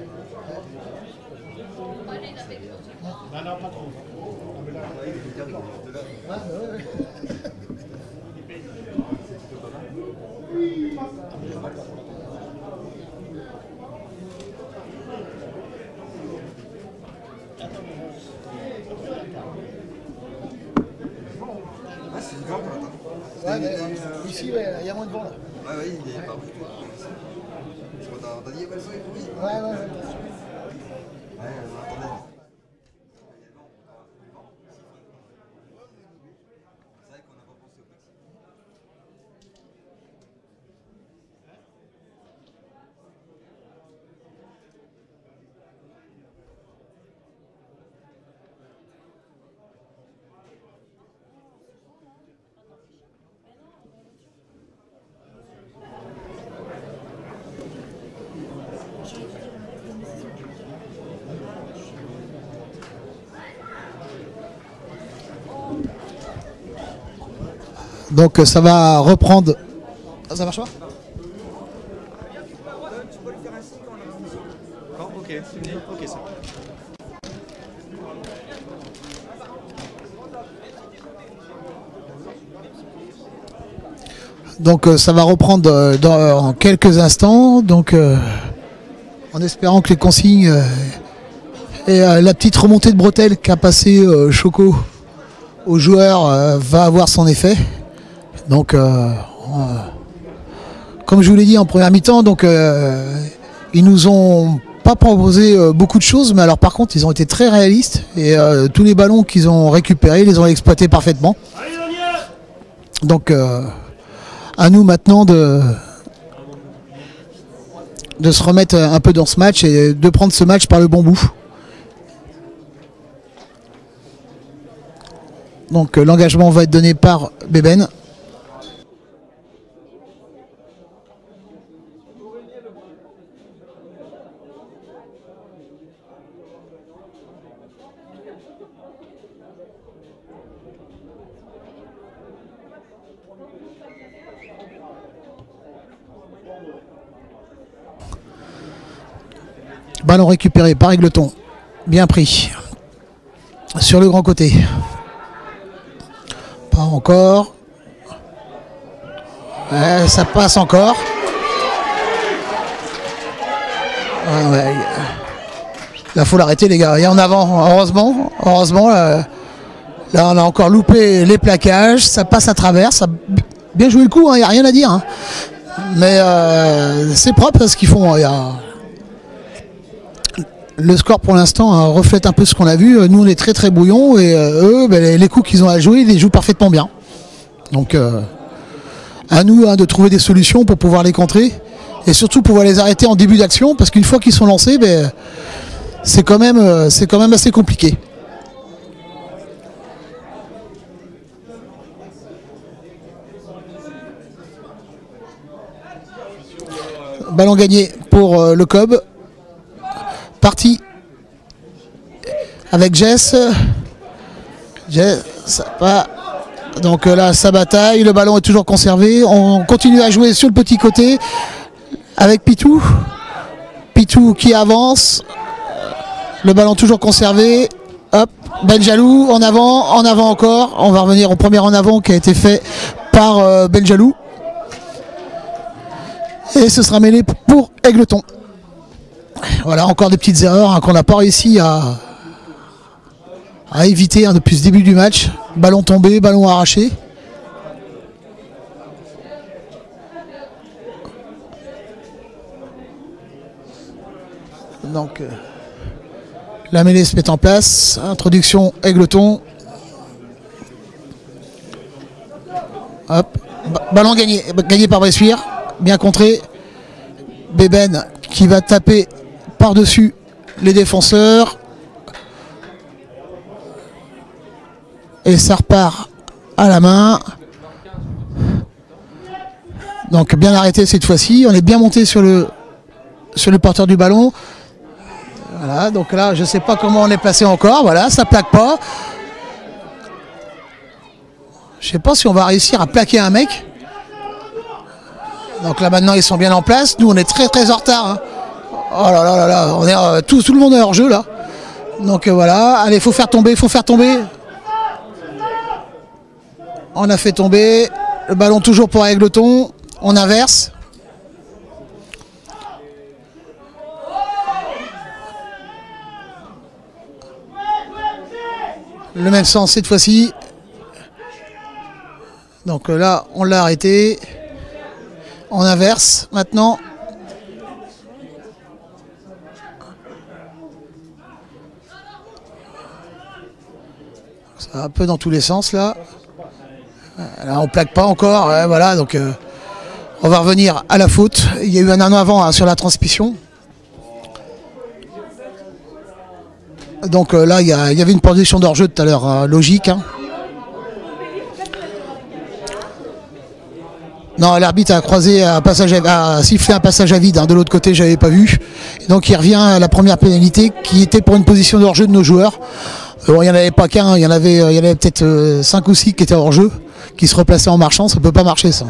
Non, pas trop. C'est du vent, Ouais, mais ici, ouais, il y a moins de vent là. ouais, il est pas beaucoup. T'as dit, ouais, c'est oui. Ouais. Ouais, on attendait. C'est vrai qu'on n'a pas pensé au petit. Donc ça va reprendre. Ah, ça marche pas? Non, ok, c'est fini. Ok, ça. Donc ça va reprendre en quelques instants. Donc en espérant que les consignes et la petite remontée de bretelles qu'a passé Choco aux joueurs va avoir son effet. Donc comme je vous l'ai dit en première mi-temps, donc ils nous ont pas proposé beaucoup de choses, mais alors par contre ils ont été très réalistes et tous les ballons qu'ils ont récupérés, ils les ont exploités parfaitement. Donc à nous maintenant de se remettre un peu dans ce match et de prendre ce match par le bon bout. Donc l'engagement va être donné par Beben. Ballon récupéré par Aigleton, bien pris sur le grand côté. Pas encore. Ouais, ça passe encore. Ouais. Là, faut l'arrêter, les gars. Et en avant, heureusement. Là, on a encore loupé les plaquages. Ça passe à travers. Ça a bien joué le coup. Il n'y a rien à dire. Hein. Mais c'est propre ce qu'ils font. Le score pour l'instant reflète un peu ce qu'on a vu. Nous on est très bouillons et eux les coups qu'ils ont à jouer ils les jouent parfaitement bien. Donc à nous de trouver des solutions pour pouvoir les contrer et surtout pouvoir les arrêter en début d'action parce qu'une fois qu'ils sont lancés c'est quand même assez compliqué. Ballon gagné pour le Cob. Parti avec Jess, ça va. Donc là ça bataille, le ballon est toujours conservé, on continue à jouer sur le petit côté avec Pitou qui avance, le ballon toujours conservé, hop, Benjalou en avant encore, on va revenir au premier en avant qui a été fait par Benjalou. Et ce sera mêlé pour Égletons. Voilà, encore des petites erreurs hein, qu'on n'a pas réussi à éviter hein, depuis ce début du match. Ballon tombé, ballon arraché. Donc la mêlée se met en place. Introduction Égletons. Hop. Ballon gagné par Bressuire. Bien contré. Beben qui va taper par-dessus les défenseurs. Et ça repart à la main. Donc bien arrêté cette fois-ci. On est bien monté sur le porteur du ballon. Voilà, donc là je ne sais pas comment on est placé encore. Voilà, ça plaque pas. Je ne sais pas si on va réussir à plaquer un mec. Donc là maintenant ils sont bien en place. Nous on est très en retard. Hein. Oh là là là là, on est, tout le monde est hors jeu là. Donc voilà, allez, faut faire tomber. On a fait tomber. Le ballon toujours pour Égletons. On inverse. Le même sens cette fois-ci. Donc là, on l'a arrêté. On inverse maintenant. Ça va un peu dans tous les sens là. Là on plaque pas encore. Ouais, voilà, donc on va revenir à la faute. Il y a eu un an avant hein, sur la transmission. Donc là, il y avait une position d'hors-jeu tout à l'heure, hein, logique. Hein. Non, l'arbitre a croisé un passage, a sifflé un passage à vide. Hein, de l'autre côté, j'avais pas vu. Et donc il revient à la première pénalité qui était pour une position d'hors-jeu de nos joueurs. Bon, il n'y en avait pas qu'un, il y en avait peut-être 5 ou 6 qui étaient hors-jeu, qui se replaçaient en marchant. Ça peut pas marcher ça.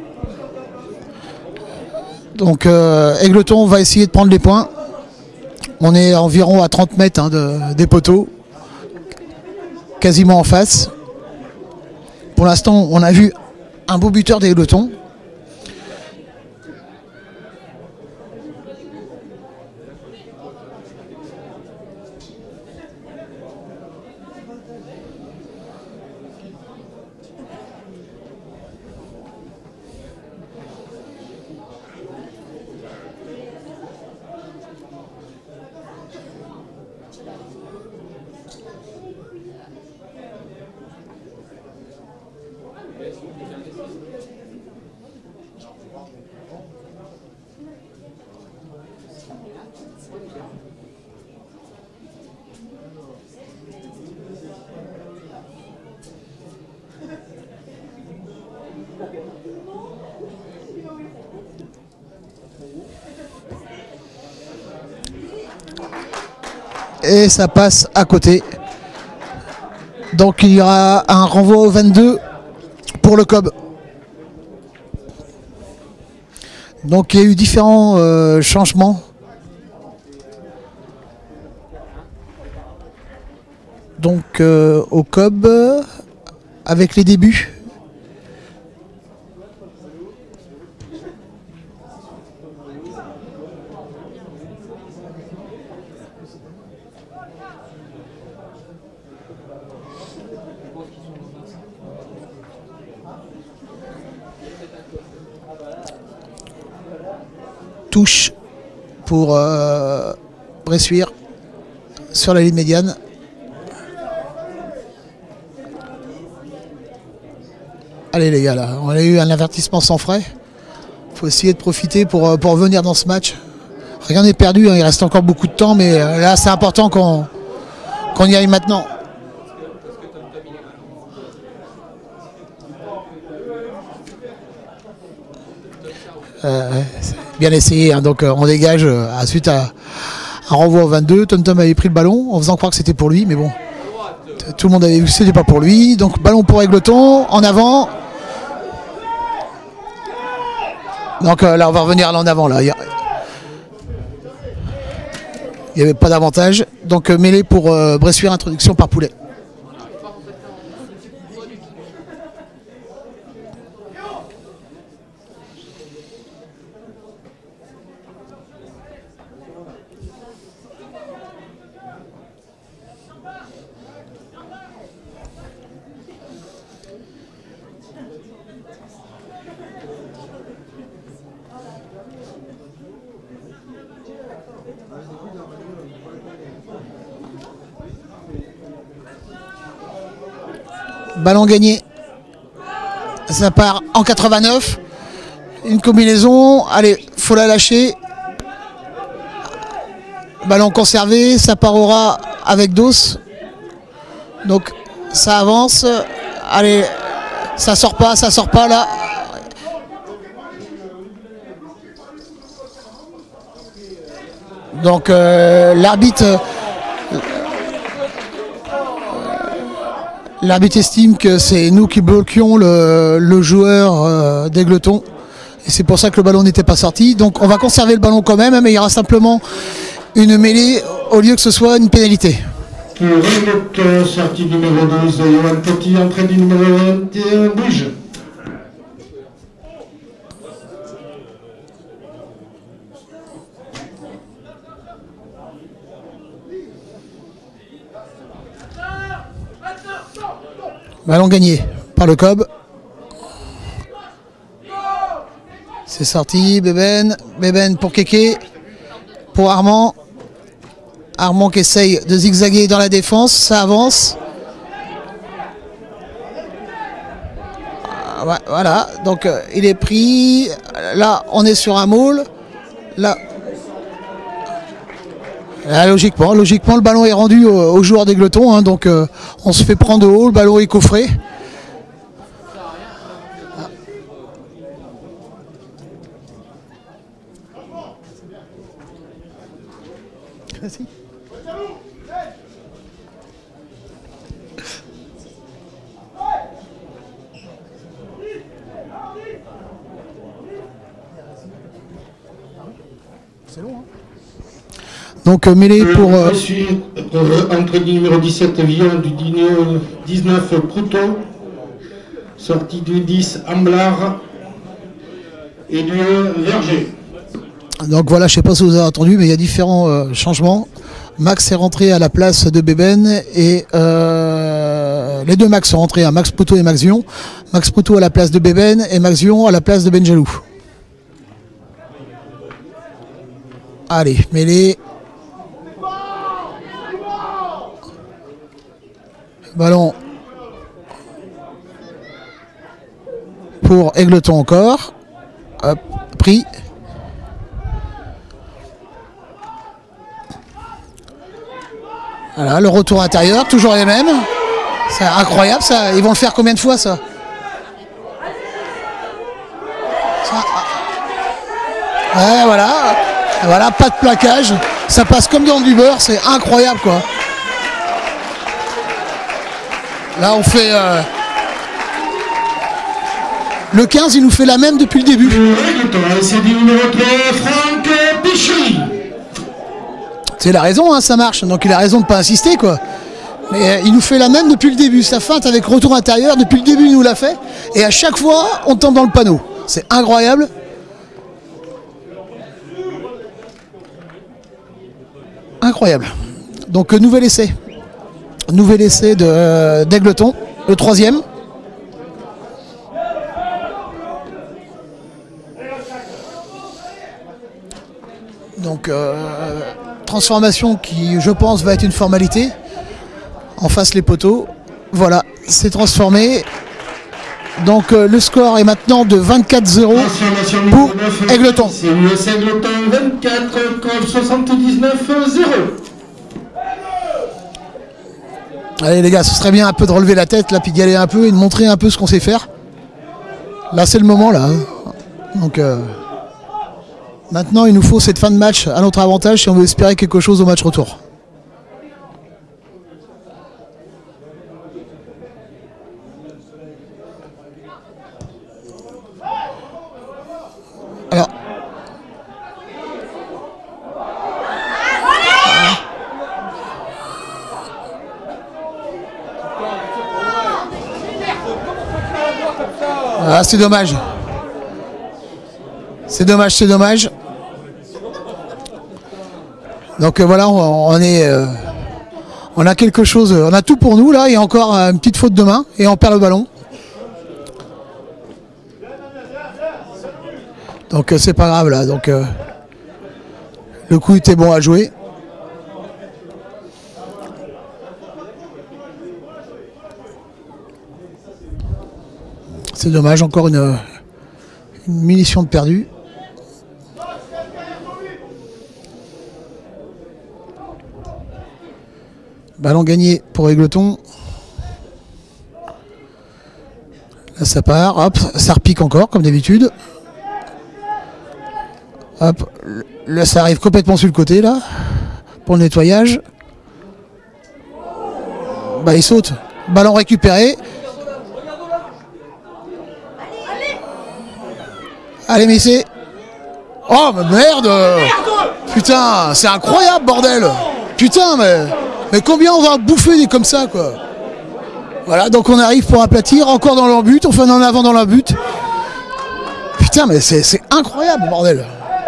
Donc Égletons va essayer de prendre les points. On est environ à 30 mètres hein, des poteaux, quasiment en face. Pour l'instant, on a vu un beau buteur d'Égletons. Et ça passe à côté. Donc il y aura un renvoi au 22 pour le COB. Donc il y a eu différents changements. Donc au COB, avec les débuts. Touche pour Bressuire sur la ligne médiane. Allez les gars, là, on a eu un avertissement sans frais. Il faut essayer de profiter pour revenir dans ce match. Rien n'est perdu, hein, il reste encore beaucoup de temps, mais là c'est important qu'on y aille maintenant. Bien essayé, hein, donc on dégage suite à un renvoi au 22. Tom avait pris le ballon en faisant croire que c'était pour lui, mais bon, tout le monde avait vu que c'était pas pour lui. Donc ballon pour Égletons, en avant. Donc là on va revenir en avant. Là, il n'y avait pas d'avantage. Donc mêlée pour Bressuire, introduction par Poulet. Ballon gagné. Ça part en 89. Une combinaison. Allez, faut la lâcher. Ballon conservé. Ça part au ras avec Dos. Donc ça avance. Allez, ça sort pas là. Donc l'arbitre estime que c'est nous qui bloquions le joueur d'Aigleton. Et c'est pour ça que le ballon n'était pas sorti. Donc on va conserver le ballon quand même, mais il y aura simplement une mêlée au lieu que ce soit une pénalité. Remote, sortie numéro 12, Yoann Petit, entrée du numéro 21, Bouge. Ballon gagné par le Cob. C'est sorti, Beben pour Kéké, pour Armand. Armand qui essaye de zigzaguer dans la défense, ça avance. Voilà, donc il est pris. Là, on est sur un maul. Là, logiquement, le ballon est rendu au joueur d'Aigleton, hein, donc on se fait prendre de haut, le ballon est coffré. C'est long, hein. Donc mêlée pour... Entrée du numéro 17, Villon, du 19, Proutot. Sortie du 10, Amblard. Et du Verger. Donc voilà, je ne sais pas si vous avez entendu, mais il y a différents changements. Max est rentré à la place de Beben et les deux Max sont rentrés, Max Proutot et Max Vion. Max Proutot à la place de Beben et Max Vion à la place de Benjalou. Allez, mêlée. Ballon pour Aigleton encore. Hop, pris. Voilà, le retour intérieur, toujours les mêmes. C'est incroyable ça. Ils vont le faire combien de fois ça, ouais, voilà, pas de plaquage. Ça passe comme dans du beurre, c'est incroyable quoi. Là on fait... Le 15 il nous fait la même depuis le début. C'est du numéro 3, Franck Pichery. C'est la raison, hein, ça marche, donc il a raison de ne pas insister quoi. Mais il nous fait la même depuis le début, sa feinte avec retour intérieur, depuis le début il nous l'a fait. Et à chaque fois on tombe dans le panneau. C'est incroyable. Incroyable. Donc nouvel essai. Nouvel essai d'Aigleton, le troisième. Donc transformation qui je pense va être une formalité. En face les poteaux. Voilà, c'est transformé. Donc le score est maintenant de 24-0 pour Aigleton. C'est US Aigleton 24, Cob 79-0. Allez les gars, ce serait bien un peu de relever la tête là, puis d'y aller un peu et de montrer un peu ce qu'on sait faire. Là c'est le moment là. Donc maintenant il nous faut cette fin de match à notre avantage si on veut espérer quelque chose au match retour. Alors ah, c'est dommage. C'est dommage, c'est dommage. Donc voilà, on est, on a quelque chose, on a tout pour nous là, et encore une petite faute de main et on perd le ballon. Donc c'est pas grave là. Donc le coup était bon à jouer. C'est dommage, encore une munition de perdu. Ballon gagné pour Égletons. Là ça part, hop, ça repique encore comme d'habitude. Hop, là ça arrive complètement sur le côté là, pour le nettoyage. Bah il saute, ballon récupéré. Allez Messé. Oh mais merde. Putain, c'est incroyable bordel. Putain mais combien on va bouffer des comme ça quoi. Voilà, donc on arrive pour aplatir, encore dans leur but, on fait un en avant dans leur but. Putain mais c'est incroyable bordel.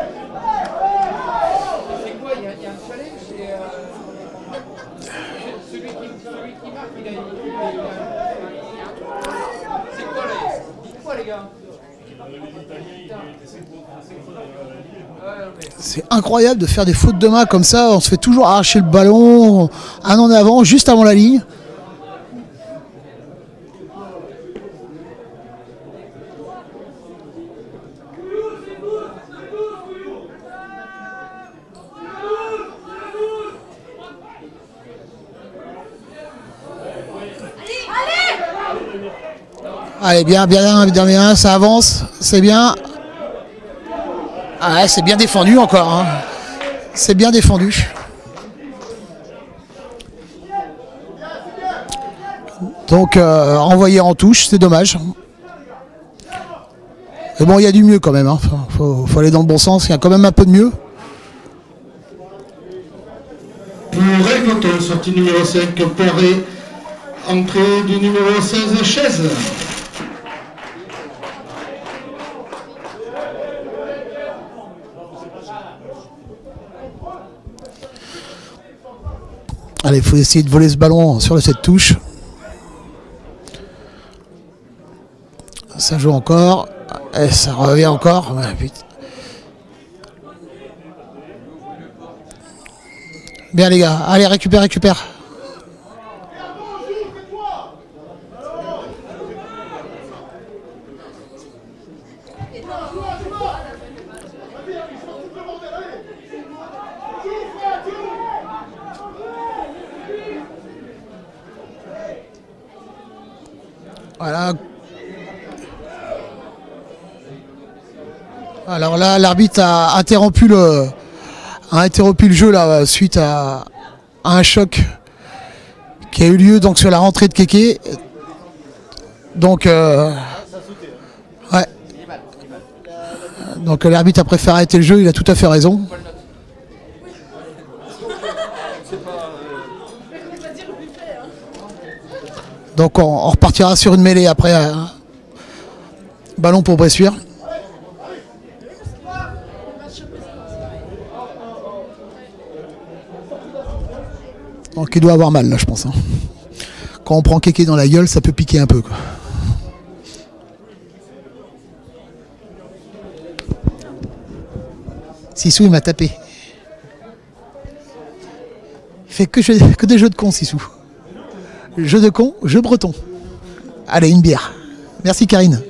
C'est quoi, il y a un challenge, celui qui marque, il a... C'est quoi là? Dites quoi les gars? C'est incroyable de faire des fautes de main comme ça, on se fait toujours arracher le ballon, un en avant, juste avant la ligne. Allez, bien, ça avance, c'est bien. Ah ouais, c'est bien défendu encore. Hein. C'est bien défendu. Donc, renvoyé en touche, c'est dommage. Mais bon, il y a du mieux quand même. Hein. Faut aller dans le bon sens, il y a quand même un peu de mieux. Pour Égletons, sortie numéro 5, Poré, entrée du numéro 16, Chaise. Allez, il faut essayer de voler ce ballon sur cette touche. Ça joue encore. Et ça revient encore. Ouais, putain. Bien les gars, allez récupère. Voilà. Alors là, l'arbitre a interrompu le jeu là suite à un choc qui a eu lieu donc sur la rentrée de Kéké. Donc ouais. Donc l'arbitre a préféré arrêter le jeu, il a tout à fait raison. Donc on repartira sur une mêlée après. Ballon pour Bressuire. Donc il doit avoir mal là je pense. Hein. Quand on prend Kéké dans la gueule, ça peut piquer un peu quoi. Sissou il m'a tapé. Il fait que des jeux de cons Sissou. Jeu de con, jeu breton. Allez, une bière. Merci Karine.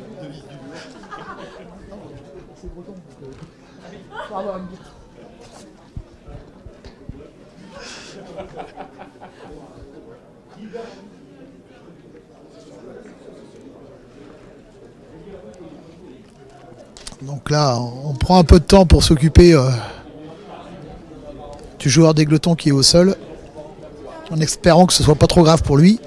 Donc là, on prend un peu de temps pour s'occuper du joueur d'Égletons qui est au sol, en espérant que ce soit pas trop grave pour lui.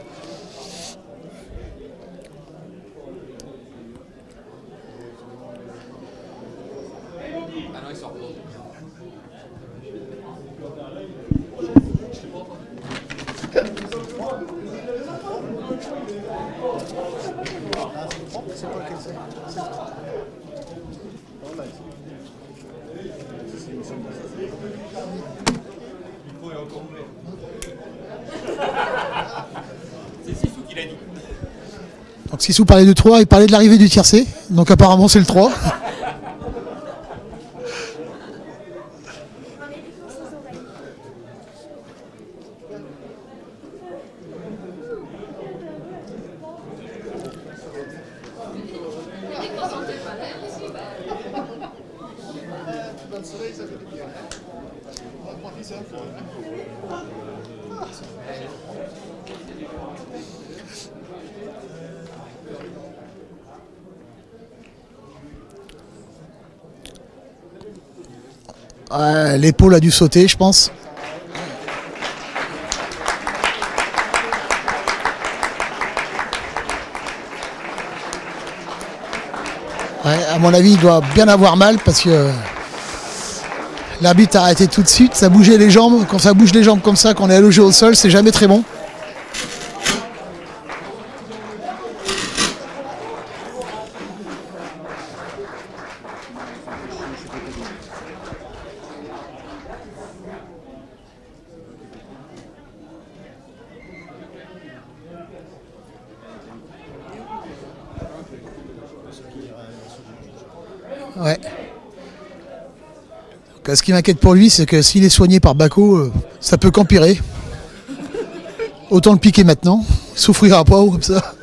Donc Sissou parlait de 3, il parlait de l'arrivée du tiercé, donc apparemment c'est le 3. L'épaule a dû sauter, je pense. Ouais, à mon avis, il doit bien avoir mal parce que l'arbitre a arrêté tout de suite. Ça bougeait les jambes. Quand ça bouge les jambes comme ça, quand on est allongé au sol, c'est jamais très bon. Ouais. Donc, ce qui m'inquiète pour lui, c'est que s'il est soigné par Bako, ça peut qu'empirer. Autant le piquer maintenant. Il souffrira pas ou comme ça.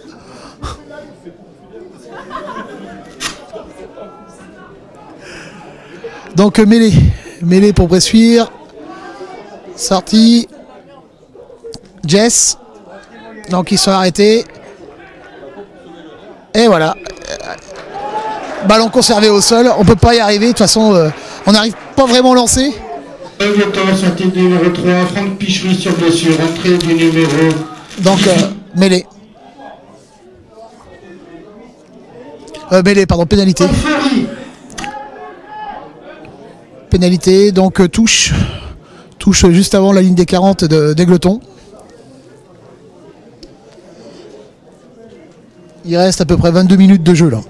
Donc mêlée. Mêlée pour Bressuire. Sortie. Jess. Donc ils sont arrêtés. Et voilà. Ballon conservé au sol, on peut pas y arriver, de toute façon on n'arrive pas vraiment lancé. Sortie du numéro 3, Franck Pichery sur blessure, entrée du numéro... Donc mêlée. Mêlée, pardon, pénalité. Pénalité, donc touche. Touche juste avant la ligne des 40 d'Aigleton. Il reste à peu près 22 minutes de jeu là.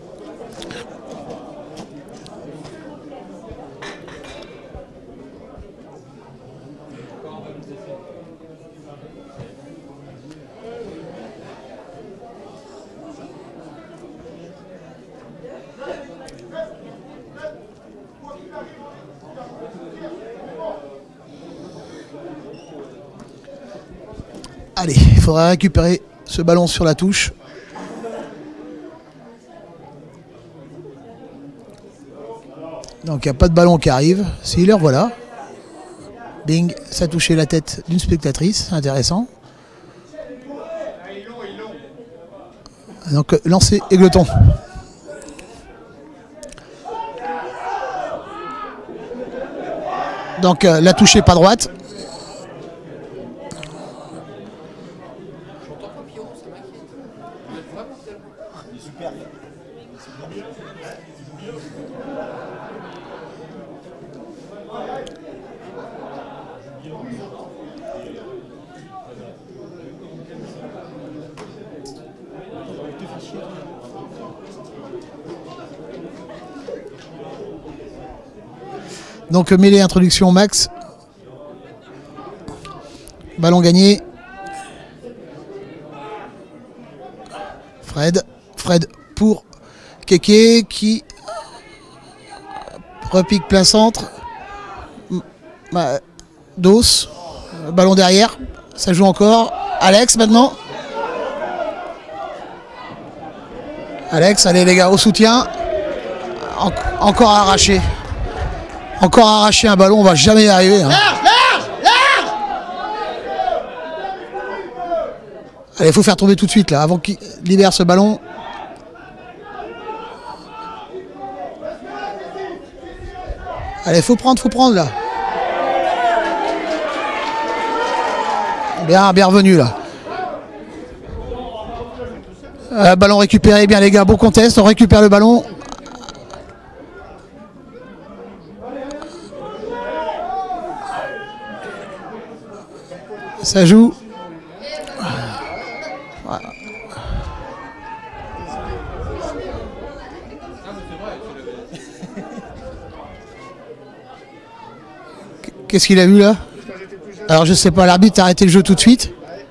Allez, il faudra récupérer ce ballon sur la touche. Donc il n'y a pas de ballon qui arrive. Si, leur voilà. Bing, ça a touché la tête d'une spectatrice. Intéressant. Donc lancer Aigleton. Donc la touche pas droite. Donc mêlée, introduction Max. Ballon gagné. Fred pour Keke qui repique plein centre. Dos. Ballon derrière. Ça joue encore. Alex maintenant. Alex, allez les gars, au soutien. Encore arraché. Encore arracher un ballon, on va jamais y arriver. Hein. Allez, il faut faire tomber tout de suite là, avant qu'il libère ce ballon. Allez, faut prendre là. Bien revenu là. Ballon récupéré, bien les gars, bon contest, on récupère le ballon. Ça joue. Qu'est-ce qu'il a vu là? Alors je sais pas, l'arbitre a arrêté le jeu tout de suite.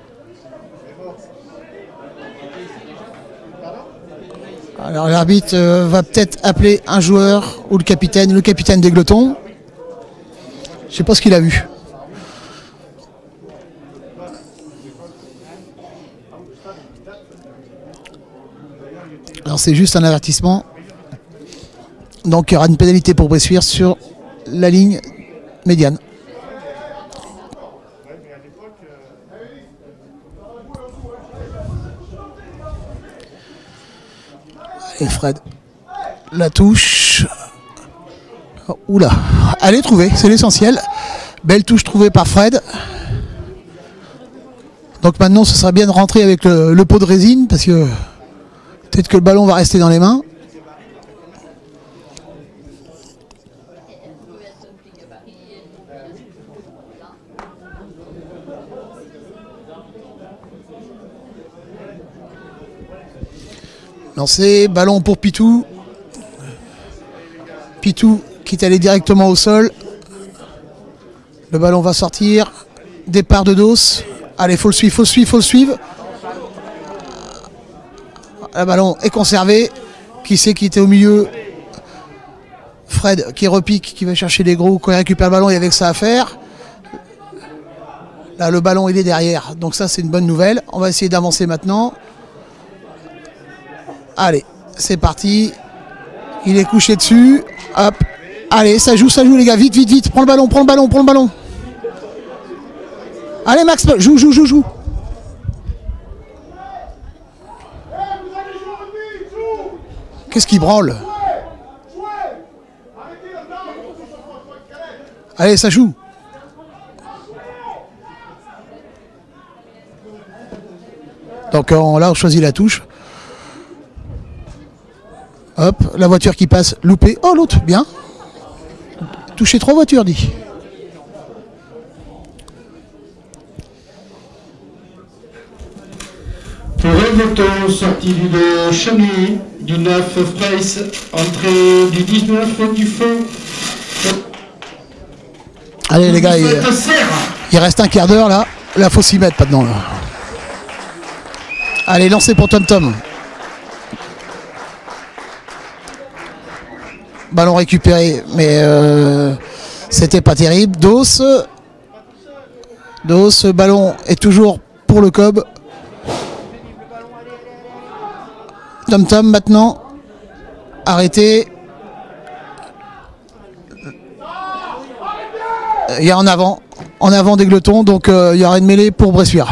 Alors l'arbitre va peut-être appeler un joueur ou le capitaine d'Aigleton. Je sais pas ce qu'il a vu. Alors c'est juste un avertissement. Donc il y aura une pénalité pour Bressuire sur la ligne médiane. Et Fred, la touche. Oh, oula, elle est trouvée, c'est l'essentiel. Belle touche trouvée par Fred. Donc maintenant, ce serait bien de rentrer avec le pot de résine parce que peut-être que le ballon va rester dans les mains. Lancé, ballon pour Pitou. Pitou qui est allé directement au sol. Le ballon va sortir. Départ de Dos. Allez, faut le suivre, faut le suivre, faut le suivre. Le ballon est conservé. Qui c'est qui était au milieu? Fred qui repique, qui va chercher les gros. Quand il récupère le ballon, il y avait que ça à faire. Là, le ballon, il est derrière. Donc ça, c'est une bonne nouvelle. On va essayer d'avancer maintenant. Allez, c'est parti. Il est couché dessus. Hop. Allez, ça joue les gars. Vite, vite, vite. Prends le ballon, prends le ballon, prends le ballon. Allez Max, joue, joue, joue, joue. Qu'est-ce qu'il branle? Allez, ça joue. Donc là, on choisit la touche. Hop, la voiture qui passe, loupée. Oh, l'autre, bien. Touché 3 voitures, dit. Pour Revoto, sortie du de Chamilly, du 9 Price, entrée du 19 du fond. Allez les gars, il reste un quart d'heure là. Là, faut s'y mettre maintenant. Là. Allez, lancez pour Tom Tom. Ballon récupéré, mais c'était pas terrible. Dos, ballon est toujours pour le Cob. Tom Tom maintenant. Arrêté. Il y a en avant des Gletons, donc il y aura une mêlée pour Bressuire.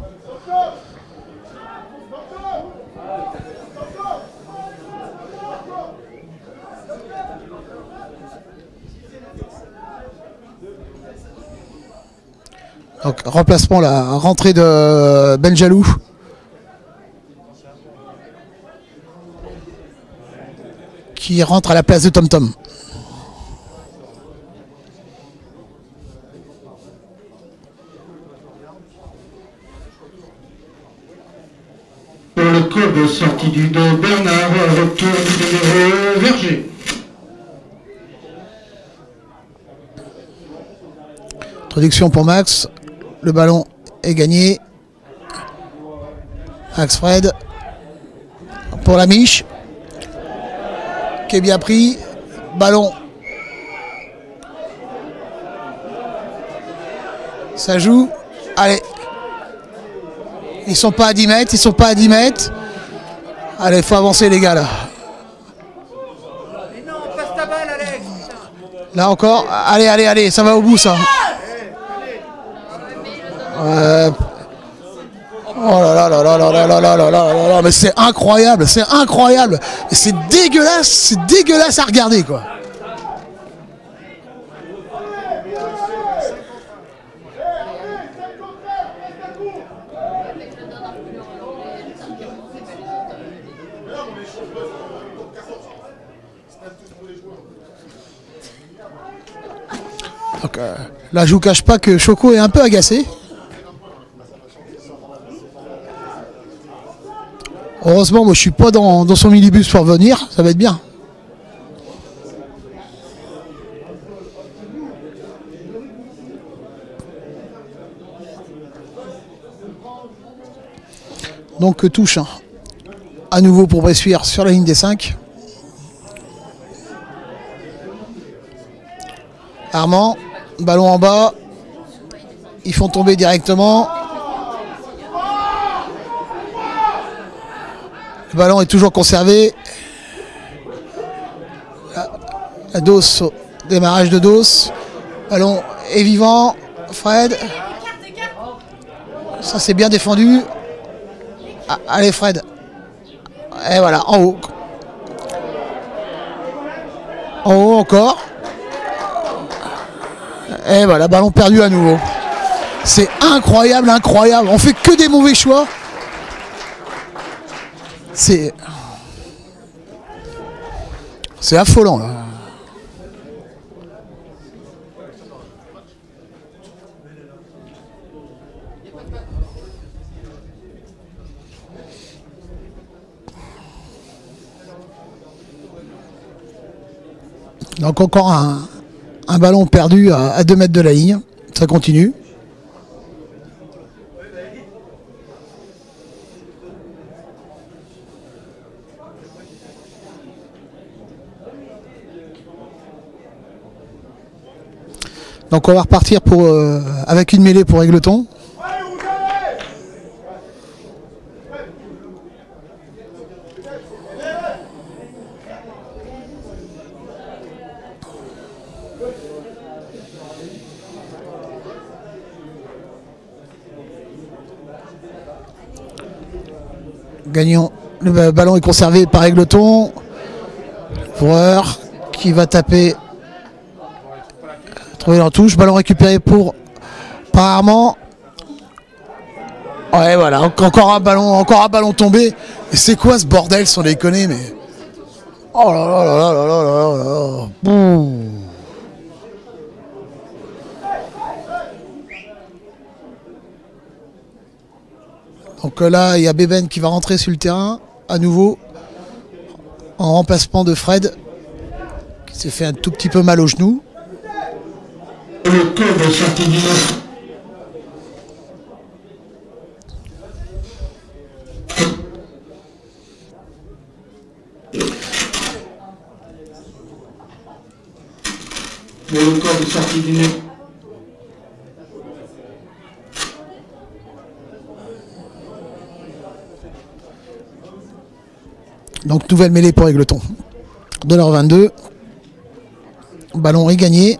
Donc remplacement, la rentrée de Benjalou. Qui rentre à la place de Tom Tom. Pour le Cob, sortie du dos Bernard, retour du numéro Verger. Introduction pour Max. Le ballon est gagné. Max Fred. Pour la Miche. Qui est bien pris. Ballon. Ça joue. Allez. Ils sont pas à 10 mètres. Ils sont pas à 10 mètres. Allez, il faut avancer les gars là. Mais non, passe ta balle, Alex. Là encore. Allez, allez, allez. Ça va au bout ça. Oh là là là là là là là là là là là, mais c'est incroyable, c'est incroyable, c'est dégueulasse à regarder quoi. Donc là je vous cache pas que Choco est un peu agacé. Heureusement, moi je suis pas dans son minibus pour venir, ça va être bien. Donc touche hein. À nouveau pour Bressuire sur la ligne des 5. Armand, ballon en bas. Ils font tomber directement. Le ballon est toujours conservé. La Dos Démarrage de dos. Ballon est vivant. Fred. Ça c'est bien défendu. Ah, allez Fred. Et voilà, en haut. En haut encore. Et voilà, ballon perdu à nouveau. C'est incroyable, incroyable. On fait que des mauvais choix. C'est affolant là. Donc encore un ballon perdu à 2 mètres de la ligne. Ça continue. Donc on va repartir avec une mêlée pour Égletons. Gagnant. Le ballon est conservé par Égletons. Coureur qui va taper. Trouver en touche. Ballon récupéré par Armand. Ouais, voilà. Encore un ballon tombé. Et c'est quoi ce bordel sans déconner, mais. Oh là là là là là là là là. Bouh. Donc là, il y a Beben qui va rentrer sur le terrain, à nouveau, en remplacement de Fred, qui s'est fait un tout petit peu mal au genou. Le code est sorti du match. Le code est sorti du net. Donc nouvelle mêlée pour Égletons. 2h22. Ballon regagné.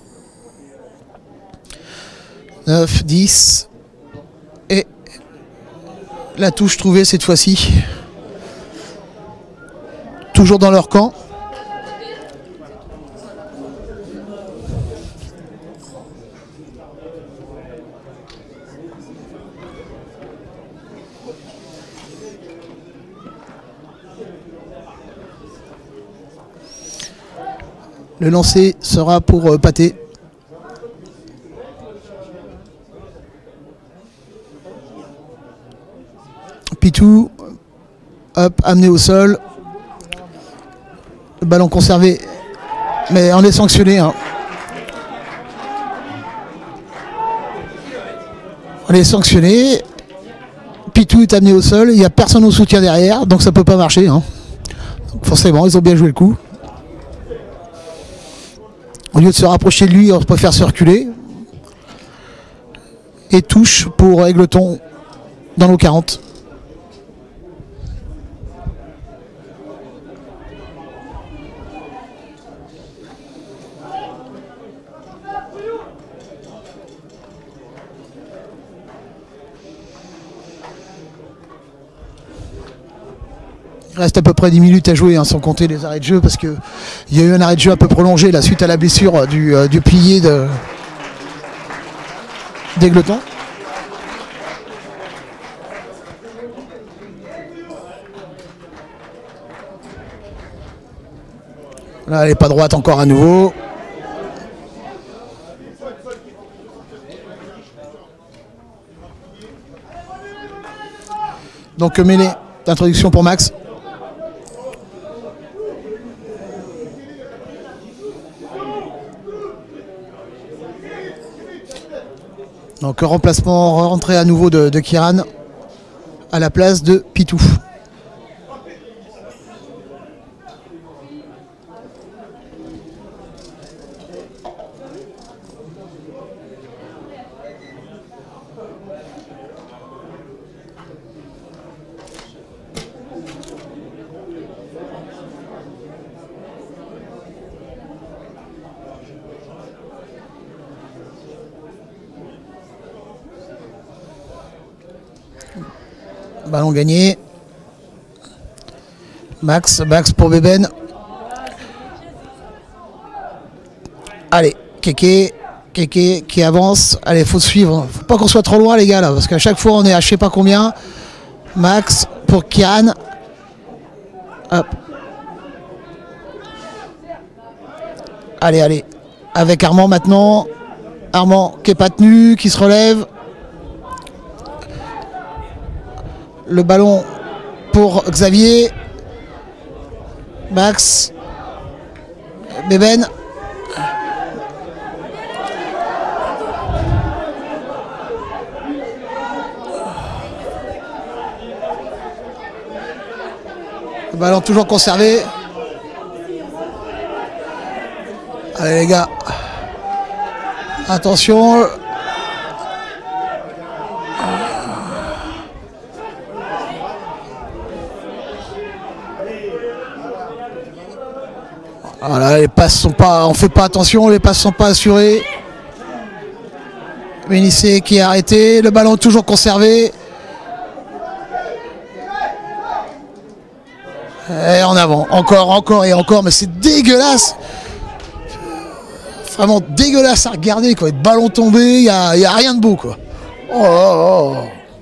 9, 10. Et la touche trouvée cette fois-ci. Toujours dans leur camp. Le lancer sera pour Pathé. Pitou, hop, amené au sol. Le ballon conservé, mais on est sanctionné. Hein. On est sanctionné. Pitou est amené au sol. Il n'y a personne au soutien derrière, donc ça ne peut pas marcher. Hein. Donc forcément, ils ont bien joué le coup. Au lieu de se rapprocher de lui, on préfère se reculer. Et touche pour Égletons dans nos 40. Il reste à peu près 10 minutes à jouer, hein, sans compter les arrêts de jeu, parce qu'il y a eu un arrêt de jeu un peu prolongé là, suite à la blessure du pilier d'Égletons. Là, elle n'est pas droite encore à nouveau. Donc mêlée d'introduction pour Max. Donc remplacement, rentrée à nouveau de Kiran à la place de Pitou. Ballon gagné. Max pour Beben. Allez, Kéké qui avance. Allez, faut suivre. Faut pas qu'on soit trop loin les gars là, parce qu'à chaque fois on est à je sais pas combien. Max pour Kian. Hop. Allez. Avec Armand maintenant. Armand qui est pas tenu, qui se relève. Le ballon pour Xavier. Max. Beben. Le ballon toujours conservé. Allez les gars. Attention. Voilà, les passes sont pas, on fait pas attention, les passes sont pas assurées. Ménissé qui est arrêté, le ballon toujours conservé. Et en avant, encore et encore, mais c'est dégueulasse. Vraiment dégueulasse à regarder quoi. Le ballon tombé, il y a rien de beau quoi. Oh.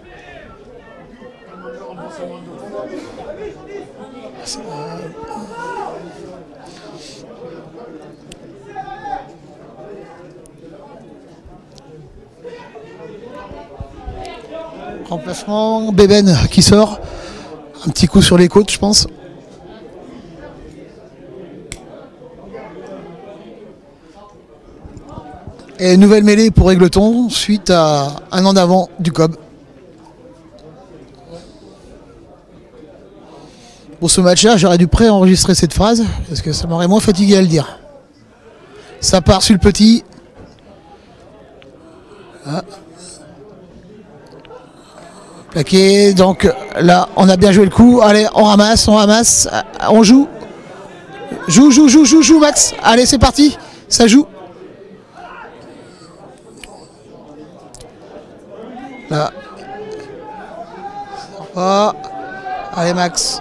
Remplacement, Beben qui sort. Un petit coup sur les côtes, je pense. Et nouvelle mêlée pour Égletons suite à un an d'avant du COB. Pour ce match-là, j'aurais dû pré-enregistrer cette phrase parce que ça m'aurait moins fatigué à le dire. Ça part sur le petit. Ah. Plaqué, donc là on a bien joué le coup. Allez, on ramasse, on joue. Joue Max. Allez, c'est parti, ça joue. Là. Oh. Allez Max.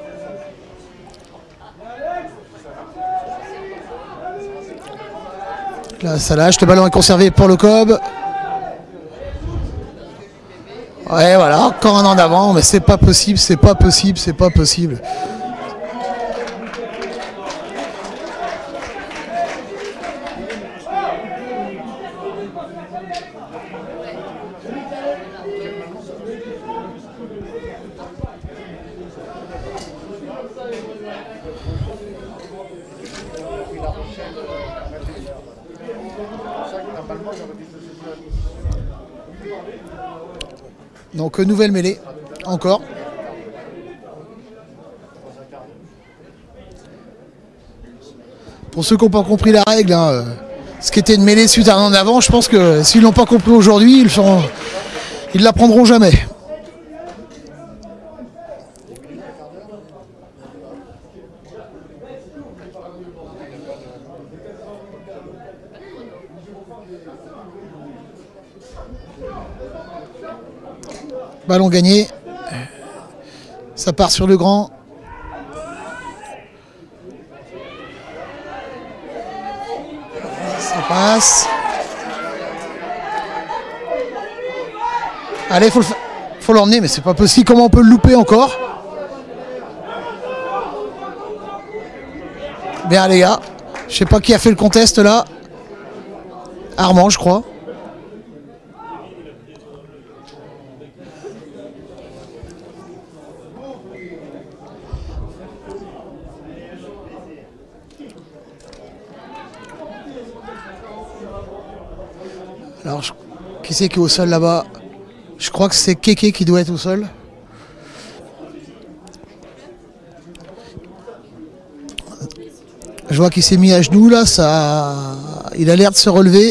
Là ça lâche, le ballon est conservé pour le COB. Ouais voilà, encore un an d'avant, mais c'est pas possible. Donc nouvelle mêlée, encore. Pour ceux qui n'ont pas compris la règle, hein, ce qui était une mêlée suite à un an d'avant, je pense que s'ils l'ont pas compris aujourd'hui, ils l'apprendront jamais. Ballon gagné. Ça part sur le grand. Ça passe. Allez, faut l'emmener, mais c'est pas possible. Comment on peut le louper encore? Bien les gars. Je sais pas qui a fait le contest là. Armand, je crois. Alors, qui c'est qui est au sol là-bas? Je crois que c'est Kéké qui doit être au sol. Je vois qu'il s'est mis à genoux là, il a l'air de se relever.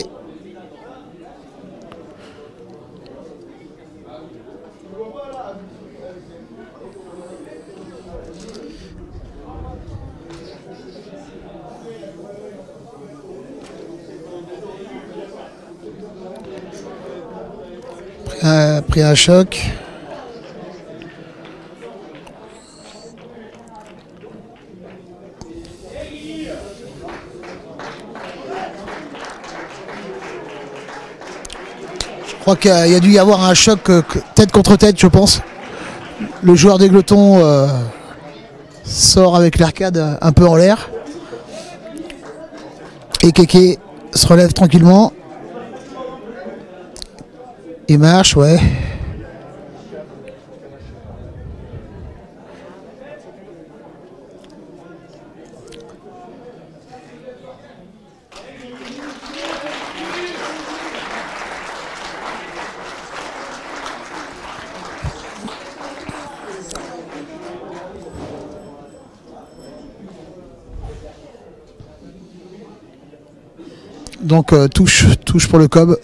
Pris un choc. crois qu'il y a dû y avoir un choc tête contre tête, je pense. Le joueur d'Aigleton sort avec l'arcade un peu en l'air. Et Kéké se relève tranquillement. Il marche, ouais. Donc touche pour le Cob.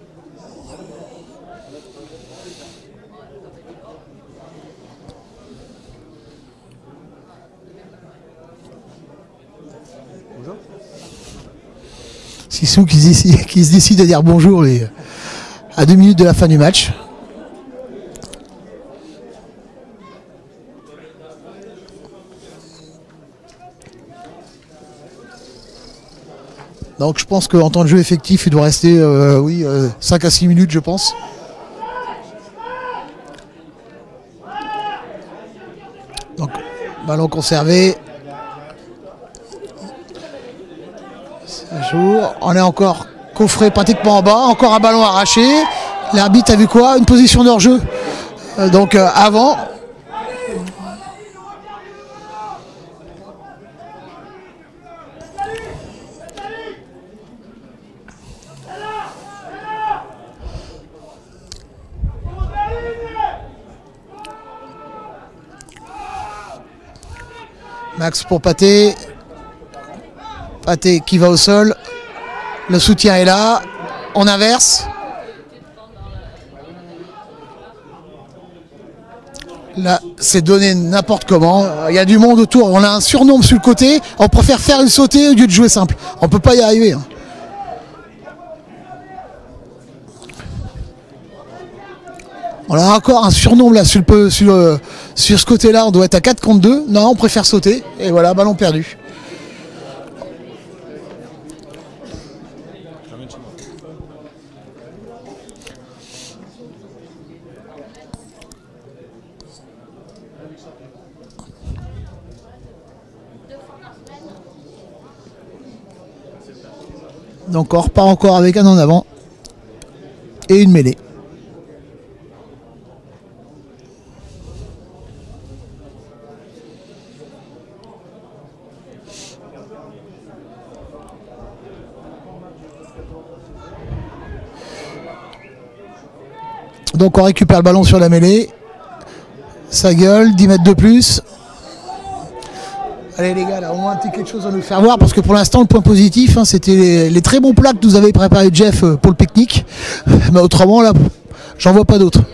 Sissou qui se décide à dire bonjour à 2 minutes de la fin du match. Donc je pense qu'en temps de jeu effectif, il doit rester 5 à 6 minutes, je pense. Donc, ballon conservé. Ça joue. On est encore coffré pratiquement en bas. Encore un ballon arraché. L'arbitre a vu quoi? Une position de hors-jeu. Donc avant. Max pour Pathé. Pathé qui va au sol. Le soutien est là. On inverse. Là, c'est donné n'importe comment. Il y a du monde autour. On a un surnombre sur le côté. On préfère faire une sautée au lieu de jouer simple. On ne peut pas y arriver. On a encore un surnombre là sur ce côté-là. On doit être à 4 contre 2. Non, on préfère sauter. Et voilà, ballon perdu. Donc on repart encore avec un en avant et une mêlée. Donc on récupère le ballon sur la mêlée. Ça gueule, 10 mètres de plus. Allez les gars, là, au moins un petit quelque chose à nous faire voir, parce que pour l'instant le point positif, c'était les très bons plats que nous avait préparé Jeff pour le pique-nique. Mais autrement là, j'en vois pas d'autres.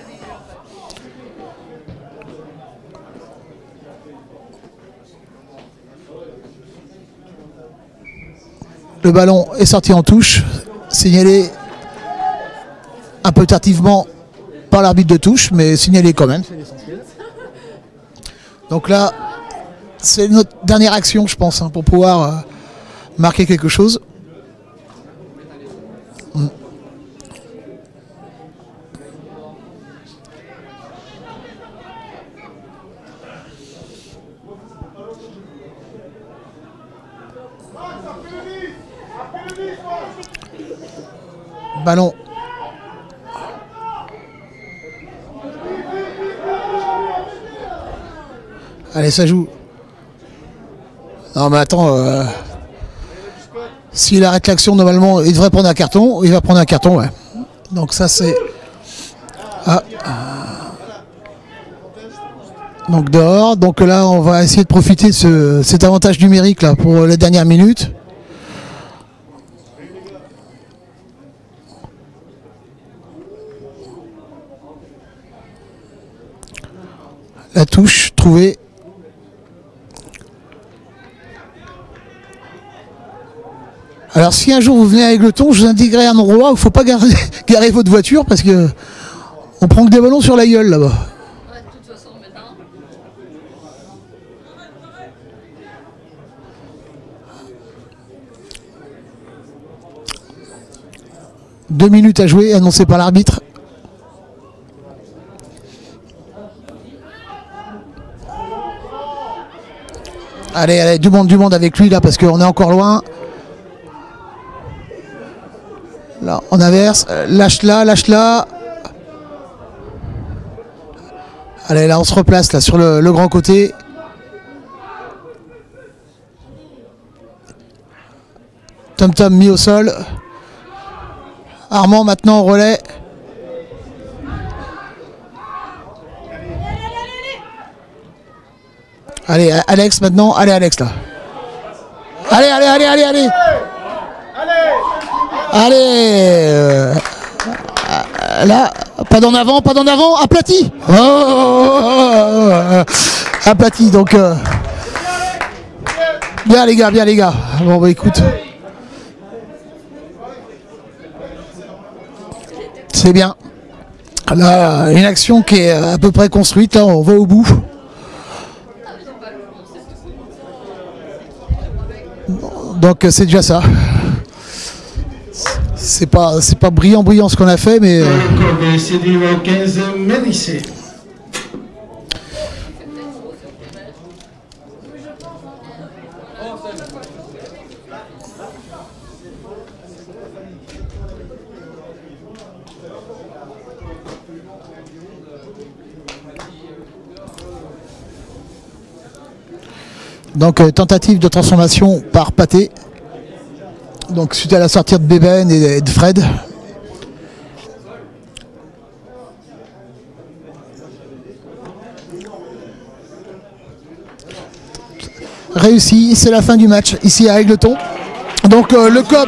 Le ballon est sorti en touche, signalé un peu tardivement par l'arbitre de touche, mais signalé quand même, c'est l'essentiel. Donc là, c'est notre dernière action, je pense, pour pouvoir marquer quelque chose. Ballon. Allez, ça joue. Non mais attends, s'il arrête l'action, normalement, il devrait prendre un carton. Il va prendre un carton, ouais. Donc ça c'est... Ah. Donc dehors. Donc là, on va essayer de profiter de cet avantage numérique là pour les dernières minutes. La touche trouvée. Alors si un jour vous venez à Aigleton, je vous indiquerai un endroit où il ne faut pas garer votre voiture parce que on prend que des ballons sur la gueule là-bas. Ouais, de toute façon, maintenant. 2 minutes à jouer, annoncé par l'arbitre. Allez, allez, du monde avec lui là parce qu'on est encore loin. Là, on inverse. Lâche là, lâche là. Allez, là, on se replace là sur le grand côté. Tom Tom mis au sol. Armand maintenant au relais. Allez, Alex maintenant. Allez, Alex là. Allez, allez, allez, allez, allez. Allez. Là, pas d'en avant, aplati. Aplati, donc. Bien les gars. Bon bah écoute. C'est bien. Là, une action qui est à peu près construite, là, on va au bout. Donc c'est déjà ça. C'est pas brillant ce qu'on a fait, mais. C'est du 15 Ménissé. Donc tentative de transformation par Pathé. Donc suite à la sortie de Beben et de Fred. Réussi, c'est la fin du match ici à Égletons. Donc le COB.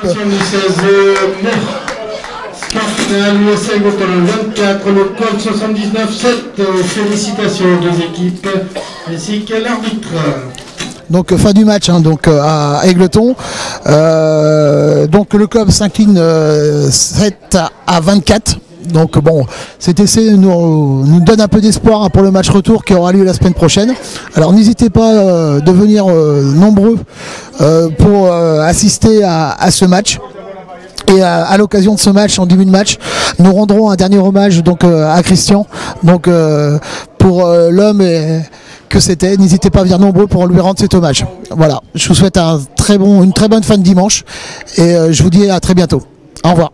L'USA Égletons le 24, le COB 79-7. Félicitations aux deux équipes ainsi qu'à l'arbitre. Donc fin du match donc à Égletons. Donc le COB s'incline 7 à 24. Donc bon, cet essai nous donne un peu d'espoir pour le match retour qui aura lieu la semaine prochaine. Alors n'hésitez pas de venir nombreux pour assister à ce match. Et à l'occasion de ce match, en début de match, nous rendrons un dernier hommage donc à Christian. Donc pour l'homme que c'était, n'hésitez pas à venir nombreux pour lui rendre cet hommage. Voilà, je vous souhaite une très bonne fin de dimanche et je vous dis à très bientôt. Au revoir.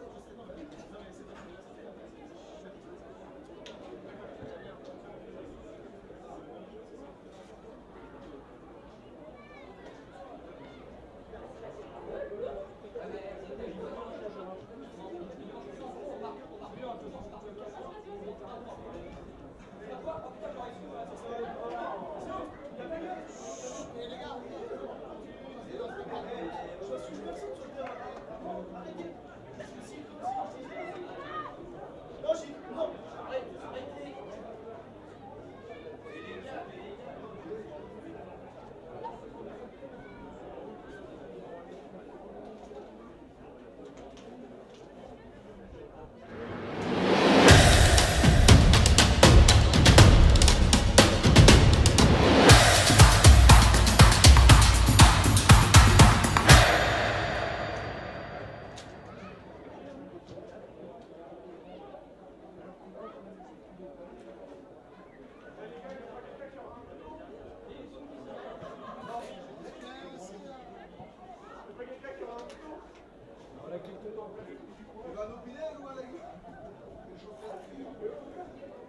Tu vas à l'hôpital ou à la...